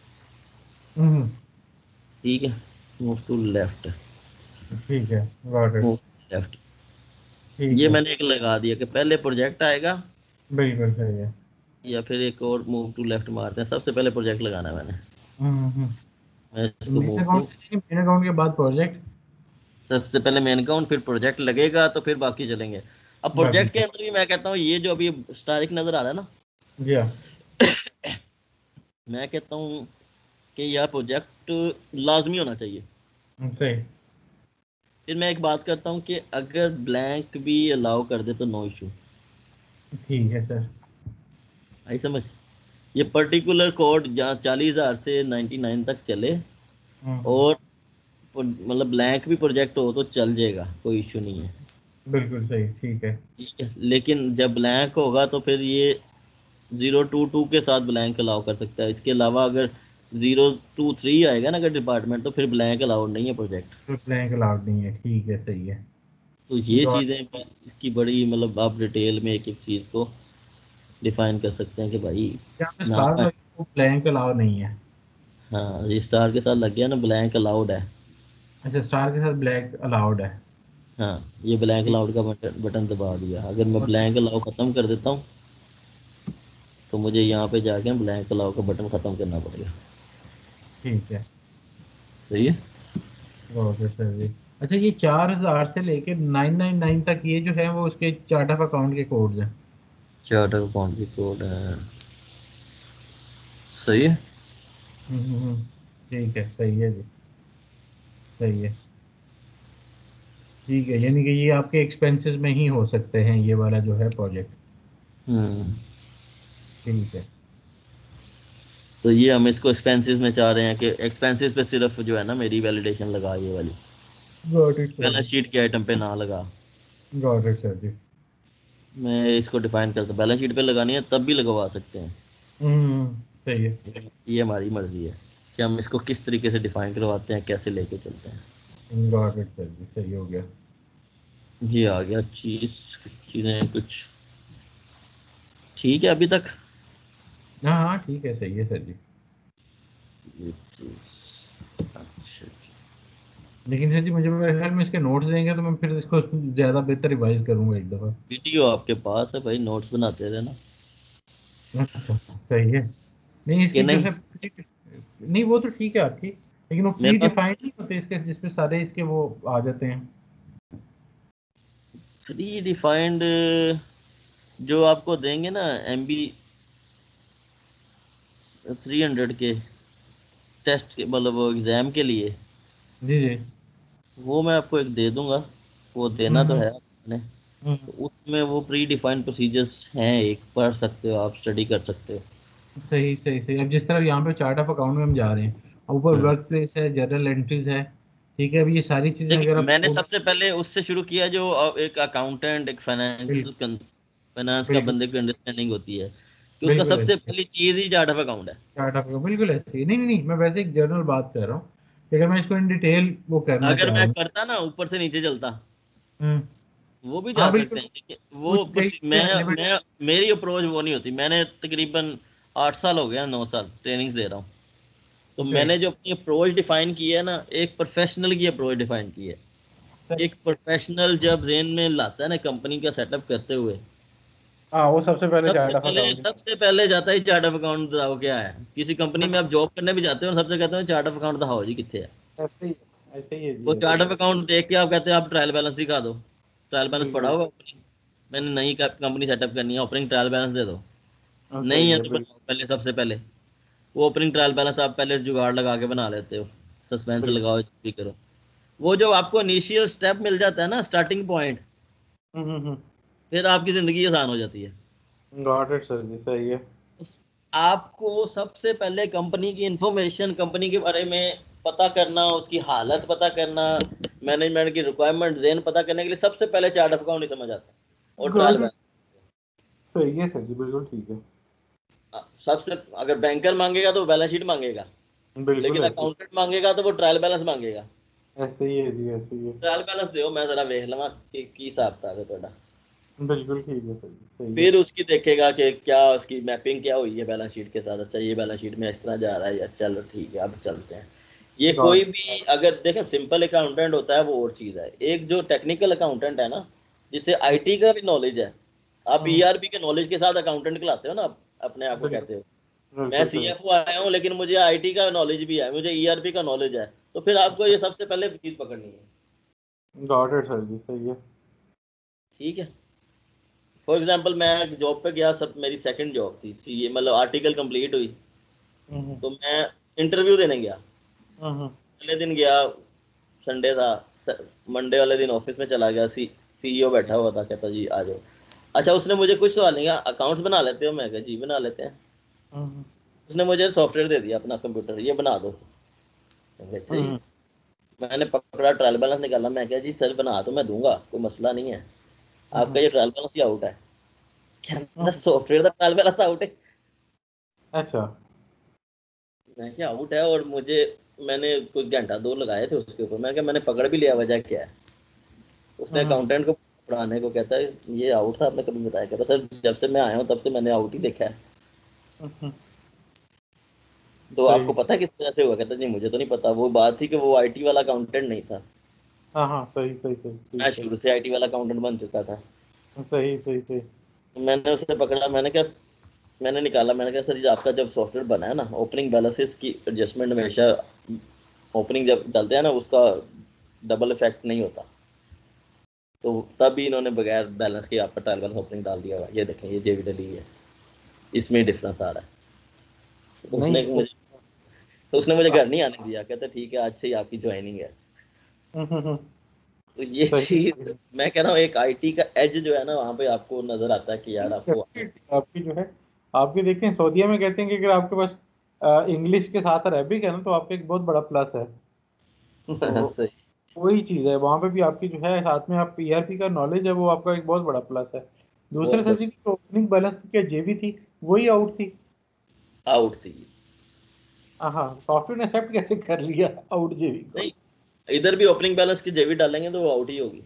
ठीक है, मूव टू लेफ्ट, ठीक है, गॉट इट, मूव लेफ्ट। ठीक ये है, मैंने एक लगा दिया कि पहले प्रोजेक्ट आएगा बिल्कुल सही है। या फिर एक और मूव टू लेफ्ट मारते हैं। सबसे पहले प्रोजेक्ट लगाना है मैंने। मैं इसको मेन मूव अकाउंट टू, से मेन अकाउंट के बाद प्रोजेक्ट, सबसे पहले मेन अकाउंट, फिर प्रोजेक्ट लगेगा तो फिर बाकी चलेंगे। अब बाकी प्रोजेक्ट के अंदर भी मैं कहता हूँ ये जो अभी स्टारिक नजर आ रहा है ना, जी हाँ, मैं कहता हूँ कि यह प्रोजेक्ट लाजमी होना चाहिए। सही, फिर मैं एक बात करता हूँ कि अगर ब्लैंक भी अलाउ कर दे तो नो इशू। ठीक है सर। आई समझ? ये पर्टिकुलर कोड जहाँ 40,000 से 99 तक चले, हम्म, और मतलब ब्लैंक भी प्रोजेक्ट हो तो चल जाएगा, कोई इशू नहीं है। बिल्कुल सही, ठीक है। ठीक है, लेकिन जब ब्लैंक होगा तो फिर ये 022 के साथ ब्लैंक अलाउ कर सकता है। इसके अलावा अगर 023 आएगा ना अगर डिपार्टमेंट, तो फिर ब्लैंक अलाउड नहीं है प्रोजेक्ट। तो ब्लैंक अलाउड नहीं है, ठीक है, सही है। तो ये गॉट, चीज़ें इसकी बड़ी, मतलब आप डिटेल में एक एक चीज़ को डिफाइन कर सकते हैं कि भाई यहाँ पे ना। स्टार लगे तो ब्लैंक अलाउ नहीं है। हाँ, ये स्टार के साथ लग गया ना, ब्लैंक अलाउड है। अच्छा, स्टार के साथ ब्लैक अलाउड है। हाँ, ये ब्लैंक ठीक, अलाउड का बटन बटन दबा दिया। अगर मैं और ब्लैंक अलाउ खत्म कर देता हूँ तो मुझे यहाँ पे जाके ब्लैंक अलाउ का बटन खत्म करना पड़ेगा। ठीक है, सही है। Got it sir ji. अच्छा, ये 4,000 से लेके 999 तक ये जो है वो उसके चार्ट ऑफ अकाउंट के कोड्स हैं। चार्टर अकाउंट की कोड है। सही है। ठीक है, सही है जी, सही है। ठीक है, यानी कि ये आपके एक्सपेंसेस में ही हो सकते हैं ये वाला जो है प्रोजेक्ट। हम्म। ठीक है, तो ये हम इसको एक्सपेंसेस में चाह रहे हैं कि एक्सपेंसेस पे सिर्फ जो है ना मेरी वैलिडेशन लगा, ये वाली गॉट इट सर बैलेंस जी, शीट के आइटम पे ना लगा। Got it sir ji. मैं इसको डिफाइन करता, बैलेंस शीट पे लगानी है तब भी लगवा सकते हैं। सही है। ये हमारी मर्जी है कि हम इसको किस तरीके से डिफाइन करवाते हैं, कैसे लेके चलते हैं। गॉट इट सर जी, सही हो गया। ये आ गया चीज़ें कुछ ठीक है अभी तक। हाँ हाँ, ठीक है, सही है सर जी। ये अच्छा, लेकिन सर जी मुझे मेरे ख्याल में इसके नोट्स देंगे तो मैं फिर इसको ज़्यादा बेहतर रिवाइज करूंगा एक दफ़ा। वीडियो आपके पास है भाई, नोट्स बनाते रहना। अच्छा, सही है। नहीं, कि इसकी जो नहीं, है नहीं वो तो ठीक है आपकी, लेकिन वो मेरे प्री पास डिफाइंड नहीं होते इसके जिसपे सारे इसके वो आ जाते हैं। प्री डिफाइंड जो आपको देंगे ना, MB 300 के टेस्ट के, मतलब वो एग्ज़ाम के लिए, जी जी। वो मैं आपको एक दे दूंगा। वो देना तो हम्म है आपने। हम्म, तो उसमें वो प्री डिफाइंड प्रोसीजर्स हैं, एक पढ़ सकते हो आप, स्टडी कर सकते हो। सही सही सही। अब जिस तरह यहाँ पे चार्ट ऑफ अकाउंट में हम जा रहे हैं, अब ऊपर हम्म। वर्क प्लेस है, जर्नल एंट्रीज है, ठीक है, अब ये सारी चीजें अगर देखिए, आप मैंने खोल, सबसे पहले उससे शुरू किया जो एक अकाउंटेंट, एक बिल्कुल फाइनेंस का बिल्कुल बंदे को अंडरस्टैंडिंग होती है कि उसका बिल्कुल सबसे ऐसे पहली चीज ही चार्ट ऑफ अकाउंट है। चार्ट ऑफ अकाउंट बिल्कुल ऐसे ही। नहीं नहीं नहीं, मैं वैसे एक जनरल बात कर रहा हूँ, लेकिन मैं इसको इन डिटेल वो करना अगर चाह रहा मैं हूँ। करता ना, ऊपर से नीचे चलता, हम्म, वो भी हाँ जा सकते बिल्कुल, हैं। देखिए कुछ वो कई मैं एलिमेंट। मैं मेरी अप्रोच वो नहीं होती। मैंने तकरीबन 8 साल हो गया, 9 साल ट्रेनिंग्स दे रहा हूँ। तो सही मैंने जो अपनी अप्रोच डिफाइन की है ना, एक प्रोफेशनल की अप्रोच डिफाइन की है। सही। एक प्रोफेशनल जब जेन में लाता है ना कंपनी का सेटअप करते हुए, हाँ, वो सबसे पहले चार्ट ऑफ अकाउंट। सबसे पहले जाता है चार्ट ऑफ अकाउंट दिखाओ क्या है। किसी कंपनी में आप जॉब करने भी जाते हो, सबसे कहते हैं चार्ट ऑफ अकाउंट दिखाओ जी कितने है। ऐसे ही है, ऐसे ही है जी, वो ऐसे चार्ट ही ऑफ है। अकाउंट देख के आप कहते हैं आप ट्रायल बैलेंस दिखा दो। ट्रायल बैलेंस पड़ा बिल्कुल, होगा ओपनिंग, मैंने नई कंपनी सेटअप करनी है, ओपनिंग ट्रायल बैलेंस दे दो। हाँ नहीं सही है है, तो बिल्कुल बनाओ पहले, सबसे पहले वो ओपनिंग ट्रायल बैलेंस आप पहले जुगाड़ लगा के बना लेते हो, सस्पेंस बिल्कुल। लगाओ, जो भी करो। वो जो आपको इनिशियल स्टेप मिल जाता है ना, स्टार्टिंग पॉइंट, हम्म, फिर आपकी जिंदगी आसान हो जाती है। गॉट इट सर जी, सही है। आपको सबसे पहले कंपनी की इंफॉर्मेशन, कंपनी के बारे में पता करना, उसकी हालत पता करना, मैनेजमेंट की रिक्वायरमेंट जेन पता करने के लिए सबसे पहले चार्ट ऑफ अकाउंट ही समझ आता है, और ट्रायल गॉट इट, बैलेंस। सही है सर जी, बिल्कुल ठीक है। सबसे अगर बैंकर मांगेगा तो वो बैलेंस शीट मांगेगा, बिल्कुल लेकिन ऐसे अकाउंटेंट मांगेगा तो वो ट्रायल बैलेंस मांगेगा। ऐसे ही है जी, ऐसे ही है। ट्रायल बैलेंस दो, मैं जरा देख लवा की हिसाब किताब है ਤੁਹਾਡਾ। बिल्कुल ठीक है, सही है। फिर उसकी देखेगा कि क्या उसकी मैपिंग क्या हुई है बैलेंस शीट के साथ, अच्छा ये बैलेंस शीट में इस तरह जा रहा है, या चलो ठीक है अब चलते हैं। ये कोई गॉड। भी अगर देखें सिंपल अकाउंटेंट होता है वो और चीज़ है, एक जो टेक्निकल अकाउंटेंट है ना, जिसे आईटी का भी नॉलेज है, आप ईआरपी के नॉलेज के साथ अकाउंटेंट कहलाते हो ना, आप अपने आप को बिल्कुल कहते हो मैं बिल्कुल सही। सीएफओ आया हूँ लेकिन मुझे आईटी का नॉलेज भी है, मुझे ईआरपी का नॉलेज है, तो फिर आपको ये सबसे पहले चीज़ पकड़नी है। गॉड इट सर जी, सही है। ठीक है, फॉर एग्जाम्पल मैं जॉब पे गया, सब मेरी सेकंड जॉब थी, ये मतलब आर्टिकल कंप्लीट हुई, हम्म तो मैं इंटरव्यू देने गया। हम्म पहले दिन गया, संडे था, मंडे वाले दिन ऑफिस में चला गया, सीईओ बैठा हुआ था, कहता जी आ जाओ। अच्छा उसने मुझे कुछ सवाल नहीं कहा, अकाउंट्स बना लेते हो, मैं कहा जी बना लेते हैं। हम्म उसने मुझे सॉफ्टवेयर दे दिया अपना कंप्यूटर, ये बना दो। मैं कहा, अच्छा जी। हम्म मैंने पकड़ा, ट्रायल बैलेंस निकाला, मैं कहा जी सर बना तो मैं दूंगा, कोई मसला नहीं है, हम्म आपका ये ट्रायल बैलेंस ही आउट है। कहता हम्म, सॉफ्टवेयर का ट्रायल बैलेंस आउट है। अच्छा। मैं क्या आउट है, और मुझे मैंने कुछ घंटा दो लगाए थे उसके ऊपर, मैं क्या मैंने पकड़ भी लिया, वजह क्या है। उसने हम्म अकाउंटेंट को पढ़ाने को कहता है ये आउट था, आपने कभी बताया, कहता सर जब से मैं आया हूँ तब से मैंने आउट ही देखा है। हम्म, तो आपको सही। पता है किस तरह से हुआ, कहता जी मुझे तो नहीं पता, वो बात थी कि वो आईटी वाला अकाउंटेंट नहीं था, हाँ हाँ, सही सही सही, मैं ठीक है। शुरू से आईटी वाला अकाउंटेंट बन चुका था। सही सही सही। तो मैंने उसे पकड़ा, मैंने क्या, मैंने निकाला, मैंने कहा सर ये आपका जब सॉफ्टवेयर बना है ना, ओपनिंग बैलेंसेस की एडजस्टमेंट हमेशा ओपनिंग जब डालते हैं ना उसका डबल इफेक्ट नहीं होता। तो तभी इन्होंने बगैर बैलेंस के आपका ट्रायल बैलेंस ओपनिंग डाल दिया हुआ है। ये देखें ये जेवी डली है, इसमें डिफरेंस आ रहा है। तो नहीं तो उसने मुझे घर नहीं आने दिया, कहता ठीक है आज से ही आपकी ज्वाइनिंग है। हम्म, तो ये सही चीज सही। मैं कह रहा हूँ, एक आईटी का एज जो है ना वहाँ पे आपको नजर आता है कि यार आपको आपकी जो है, आपकी देखते हैं सऊदीया में कहते हैं कि अगर आपके पास इंग्लिश के साथ अरबिक है ना, तो आपका एक बहुत बड़ा प्लस है। तो सही। वही चीज़ है, वहाँ पे भी आपकी जो है साथ में आप ईआरपी का नॉलेज है, वो आपका एक बहुत बड़ा प्लस है। दूसरे बहुत सर जी की ओपनिंग बैलेंस की क्या जेबी थी, वही आउट थी। आउट थी। हाँ, सॉफ्टवेयर ने एक्सेप्ट कैसे कर लिया आउट जेबी को। नहीं, इधर भी ओपनिंग बैलेंस की जेवी डालेंगे तो वो आउट ही होगी।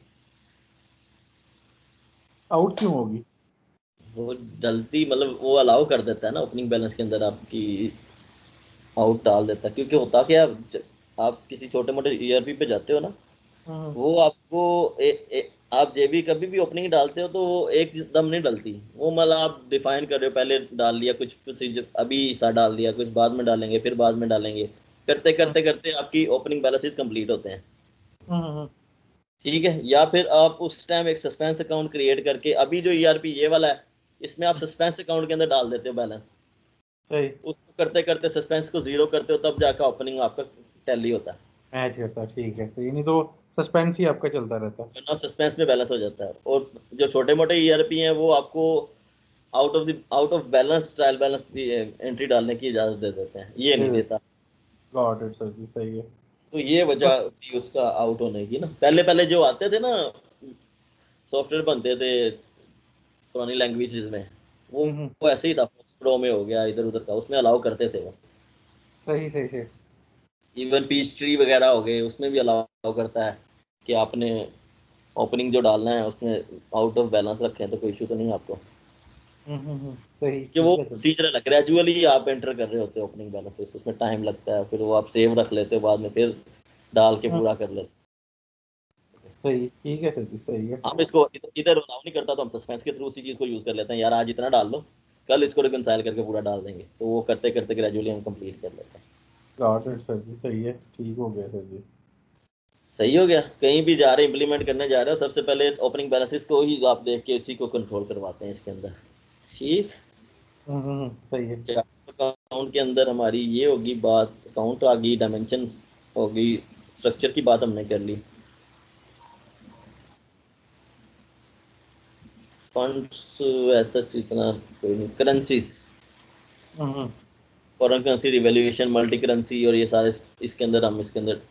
आउट क्यों होगी? वो जल्दी मतलब वो अलाउ कर देता है ना ओपनिंग बैलेंस के अंदर आपकी आउट डाल देता है, क्योंकि होता क्या है, आप किसी छोटे मोटे ईआरपी पे जाते हो ना, हम्म वो आपको आप जेबी कभी भी ओपनिंग डालते हो तो वो एकदम नहीं डलती, वो मतलब आप डिफाइन कर रहे हो, पहले डाल लिया कुछ प्रोसीजर, अभी हिस्सा डाल दिया, कुछ बाद में डालेंगे, फिर बाद में डालेंगे, करते हम्म करते करते आपकी ओपनिंग बैलेंसेस कंप्लीट होते हैं। हम्म, ठीक है, या फिर आप उस टाइम एक सस्पेंस अकाउंट क्रिएट करके, अभी जो ईआरपी ये वाला है इसमें आप सस्पेंस अकाउंट के अंदर डाल देते हो बैलेंस, सही। उसको करते करते सस्पेंस को जीरो करते हो, तब जाकर ओपनिंग आपका टैली होता है, मैच करता है, ठीक है, तो ये नहीं तो सस्पेंस ही आपका चलता रहता है। वरना सस्पेंस में बैलेंस हो जाता है। और जो छोटे मोटे ईआरपी हैं वो आपको out of balance trial balance की एंट्री डालने की इजाजत दे देते हैं, ये नहीं देता। गॉट इट सर जी, सही है। तो ये तो वजह थी उसका आउट होने की ना, पहले पहले जो आते थे ना सॉफ्टवेयर बनते थे पुरानी लैंग्वेजेस में, वो ऐसे ही था, प्रो में हो गया इधर उधर का, उसमें अलाउ करते थे वो। सही सही सही। इवन पीच ट्री वगैरह हो गए उसमें भी अलाउ करता है कि आपने ओपनिंग जो डालना है उसमें आउट ऑफ बैलेंस रखें तो कोई इशू तो नहीं है आपको, सही, कि वो ठीक है सर। प्रोसीजर है, ग्रेजुअली आप एंटर कर रहे होते हो ओपनिंग बैलेंसेस, उसमें टाइम लगता है, फिर वो आप सेव रख लेते हो, बाद में फिर डाल के हम्म, पूरा कर लेते सही, ठीक है सर जी, सही है। हो। हम इसको इधर अलाउ नहीं करता तो हम सस्पेंस के थ्रू उसी चीज़ को यूज़ कर लेते हैं, यार आज इतना डाल लो, कल इसको रिकनसाइल करके पूरा डाल देंगे, तो वो करते करते ग्रेजुअली हम कंप्लीट कर लेते हैं। गॉट इट सर जी, सही है, ठीक हो गया सर जी। सही हो गया, कहीं भी जा रहे इम्प्लीमेंट करने जा रहे हो, सबसे पहले ओपनिंग बैलेंसेस को ही आप देख के इसी को कंट्रोल करवाते हैं इसके अंदर। ठीक। सही है। अकाउंट के अंदर हमारी ये होगी बात, अकाउंट आ गई, डायमेंशन होगी, स्ट्रक्चर की बात हमने कर ली, फंड्स ऐसा इतना कोई नहीं, करेंसीज, हम्म foreign currency revaluation, multi currency, और ये सारे इसके अंदर हम इसके अंदर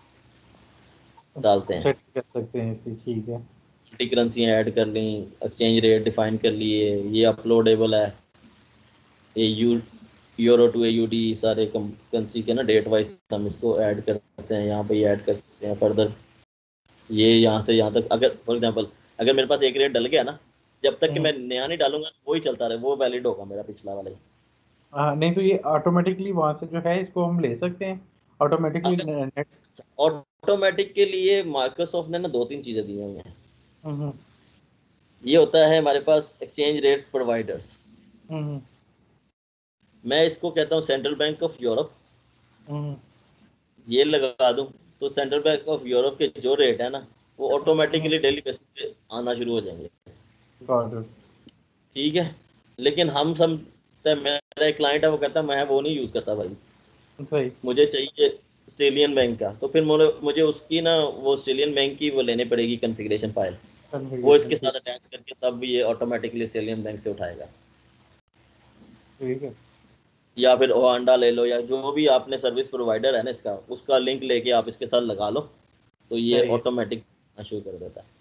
डालते हैं। सेट कर सकते हैं इसकी, ठीक है। मल्टी करेंसी ऐड कर ली, एक्सचेंज रेट डिफाइन कर लिए, ये अपलोडेबल है, एयू यूरो टू एयूडी सारे करेंसी के ना डेट वाइज हम इसको ऐड करते हैं, यहाँ पे ऐड करते हैं फर्दर। ये यहाँ से यहाँ तक अगर फॉर एग्जांपल अगर मेरे पास एक रेट डल गया ना, जब तक कि मैं नया नहीं डालूंगा वही चलता रहे, वो वैलिड होगा मेरा पिछला वाला ही। नहीं तो ये ऑटोमेटिकली वहां से जो है इसको हम ले सकते हैं ऑटोमेटिकली अगर नेट। ऑटोमेटिक के लिए माइक्रोसॉफ्ट ने ना 2-3 चीजें दी हुई हैं। हम्म ये होता है हमारे पास एक्सचेंज रेट प्रोवाइडर्स, हम्म मैं इसको कहता हूँ सेंट्रल बैंक ऑफ यूरोप। हम्म ये लगा दूं तो सेंट्रल बैंक ऑफ यूरोप के जो रेट है ना वो हम्म, ऑटोमेटिकली डेली बेसिस पे आना शुरू हो जाएंगे। got it, ठीक है, लेकिन हम सब, मेरा एक क्लाइंट है वो कहता है मैं वो नहीं यूज करता भाई, सही। मुझे चाहिए ऑस्ट्रेलियन बैंक का। तो फिर मुझे उसकी ना वो ऑस्ट्रेलियन बैंक की वो लेनी पड़ेगी कॉन्फ़िगरेशन फाइल, वो कन्फिग्रेशन इसके ठीक। साथ अटैच करके तब भी ये ऑटोमेटिकली ऑस्ट्रेलियन बैंक से उठाएगा। ठीक है। या फिर ओहांडा ले लो, या जो भी आपने सर्विस प्रोवाइडर है ना इसका, उसका लिंक लेके आप इसके साथ लगा लो तो ये सही है। ऑटोमेटिक शुरू कर देता है।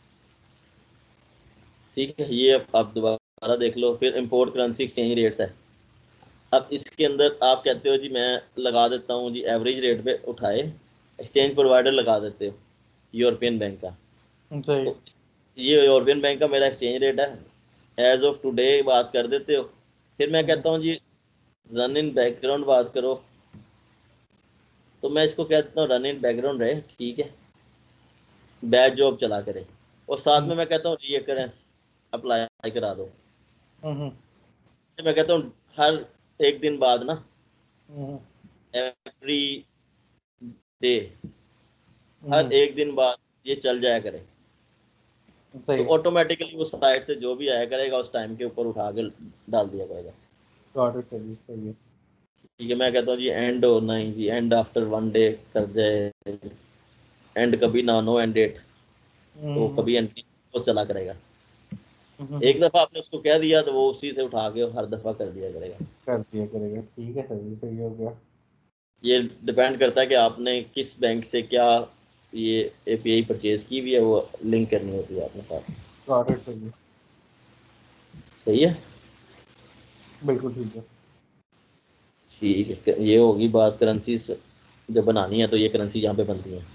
ठीक है, ये आप दोबारा देख लो। फिर इंपोर्ट करेंसी एक्सचेंज रेट्स है। अब इसके अंदर आप कहते हो जी मैं लगा देता हूँ जी एवरेज रेट पे उठाए, एक्सचेंज प्रोवाइडर लगा देते हो यूरोपियन बैंक का। सही। तो ये यूरोपियन बैंक का मेरा एक्सचेंज रेट है, एज ऑफ टुडे बात कर देते हो। फिर मैं हम्म, कहता हूँ जी रन इन बैकग्राउंड बात करो, तो मैं इसको कहता हूँ रन इन बैकग्राउंड रहे, ठीक है, बैच जॉब चला करे, और साथ हम्म, में मैं कहता हूँ रीकरेंस अप्लाई करा दो। हम्म, फिर मैं कहता हूँ हर एक दिन बाद ना, हम्म, एवरी डे, हर हम्म, एक दिन बाद ये चल जाया करे। तो सही। ऑटोमेटिकली वो साइट से जो भी आया करेगा उस टाइम के ऊपर उठा के डाल दिया करेगा। गॉट इट, सही सही है। ठीक है, मैं कहता हूँ जी एंड होना ही जी, एंड आफ्टर 1 डे कर जाए, एंड कभी ना, नो एंड डेट, तो हम्म कभी एंड वो चला करेगा। हम्म, एक दफा आपने उसको कह दिया तो वो उसी से उठा के हर दफा कर दिया करेगा। कर दिया करेगा। ठीक है, सही सही हो गया। ये डिपेंड करता है कि आपने किस बैंक से क्या ये एपीआई परचेज की हुई है, वो लिंक करनी होती है अपने साथ। गॉट इट, सही है। सही है। बिल्कुल ठीक है। ठीक है, ये होगी बात करेंसी जब बनानी है तो ये करेंसी यहाँ पे बनती है।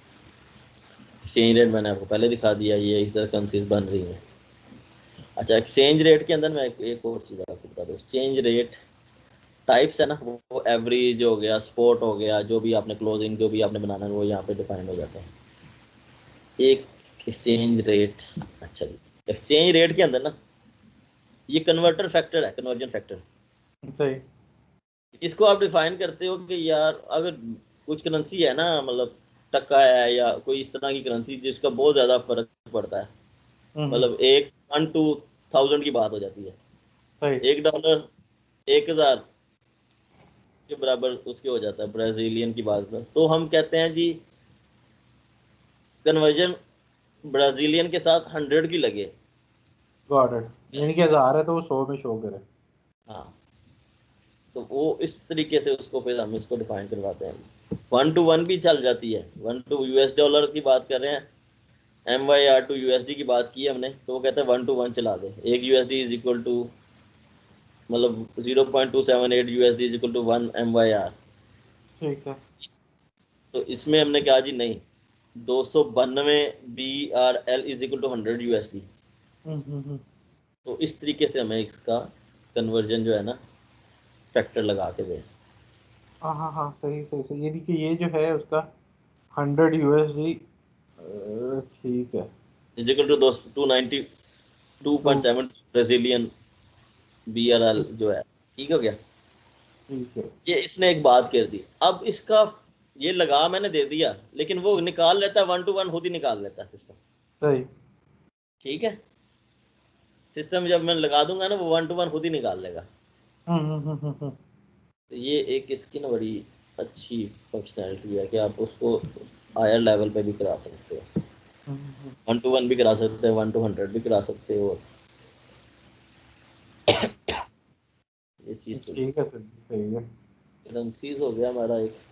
एक्सचेंज रेट मैंने आपको पहले दिखा दिया, ये इधर करेंसीज बन रही है। अच्छा, एक्सचेंज रेट के अंदर मैं एक और चीज़ आपको बता दूँ। एक्सचेंज रेट टाइप्स है ना, वो एवरेज हो गया, स्पॉट हो गया, जो भी आपने क्लोजिंग जो भी आपने बनाना है वो यहाँ पे डिफाइन हो जाता है। एक एक्सचेंज रेट, अच्छा जी, एक्सचेंज रेट के अंदर ना ये कन्वर्टर फैक्टर है, कन्वर्जन फैक्टर। सही। इसको आप डिफाइन करते हो कि यार अगर कुछ करेंसी है ना, मतलब टक्का है या कोई इस तरह की करेंसी जिसका बहुत ज़्यादा फर्क पड़ता है, हम्म, मतलब एक 1 to 1000 की बात हो जाती है, सही। $1 1000 के बराबर उसके हो जाता है ब्राजीलियन की बात में, तो हम कहते हैं जी कन्वर्जन ब्राजीलियन के साथ 100 की लगे। गॉट इट, यानी कि 1000 है तो वो 100 में शो करे। हाँ, तो वो इस तरीके से उसको फिर हम इसको डिफाइन करवाते हैं। 1 to 1 भी चल जाती है, 1 to US$ की बात कर रहे हैं, MYR to USD की बात की है हमने, तो वो कहते हैं 1 to 1 चला दे, एक USD इज इक्वल टू, मतलब 0.278 USD is equal to 1 MYR। ठीक है। तो इसमें हमने कहा जी नहीं, 292 BRL is equal to 100 USD। हम्म। तो इस तरीके से हमें इसका कन्वर्जन जो है ना फैक्टर लगा के दे, हाँ हाँ हाँ, सही सही सही, यानी कि ये जो है उसका 100 USD। ठीक है। Is equal to 292.7 Brazilian BRL जो है। ठीक हो गया। ठीक है। ये इसने एक बात कर दी, अब इसका ये लगा मैंने दे दिया, लेकिन वो निकाल लेता है 1 to 1, खुद ही निकाल लेता है सिस्टम। सही। ठीक है, सिस्टम जब मैं लगा दूंगा ना वो 1 to 1 खुद ही निकाल लेगा। तो ये एक इसकी ना बड़ी अच्छी फंक्शनैलिटी है कि आप उसको हायर लेवल पे भी करा सकते हो, हम्म, 1 to 1 भी करा सकते हो, 1 to 100 भी करा सकते हो। ये चीज़ तो ठीक है, सही सही है। करेंसीज हो गया हमारा एक।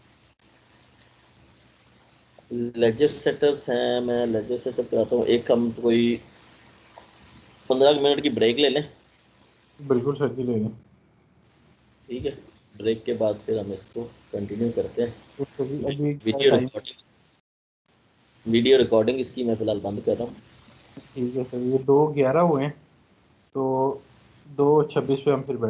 लेजर सेटअप्स हैं, मैं लेजर सेटअप कराता हूँ एक, हम कोई 15 मिनट की ब्रेक ले लें। बिल्कुल सर जी, लेंगे। ठीक है, ब्रेक के बाद फिर हम इसको कंटिन्यू करते हैं। तो अभी क्या video time? Recording, video recording इसकी मैं फिलहाल बंद कर रहा हूँ। ठीक है सर, ये 2/11 हुए हैं, तो 2/26 पे हम फिर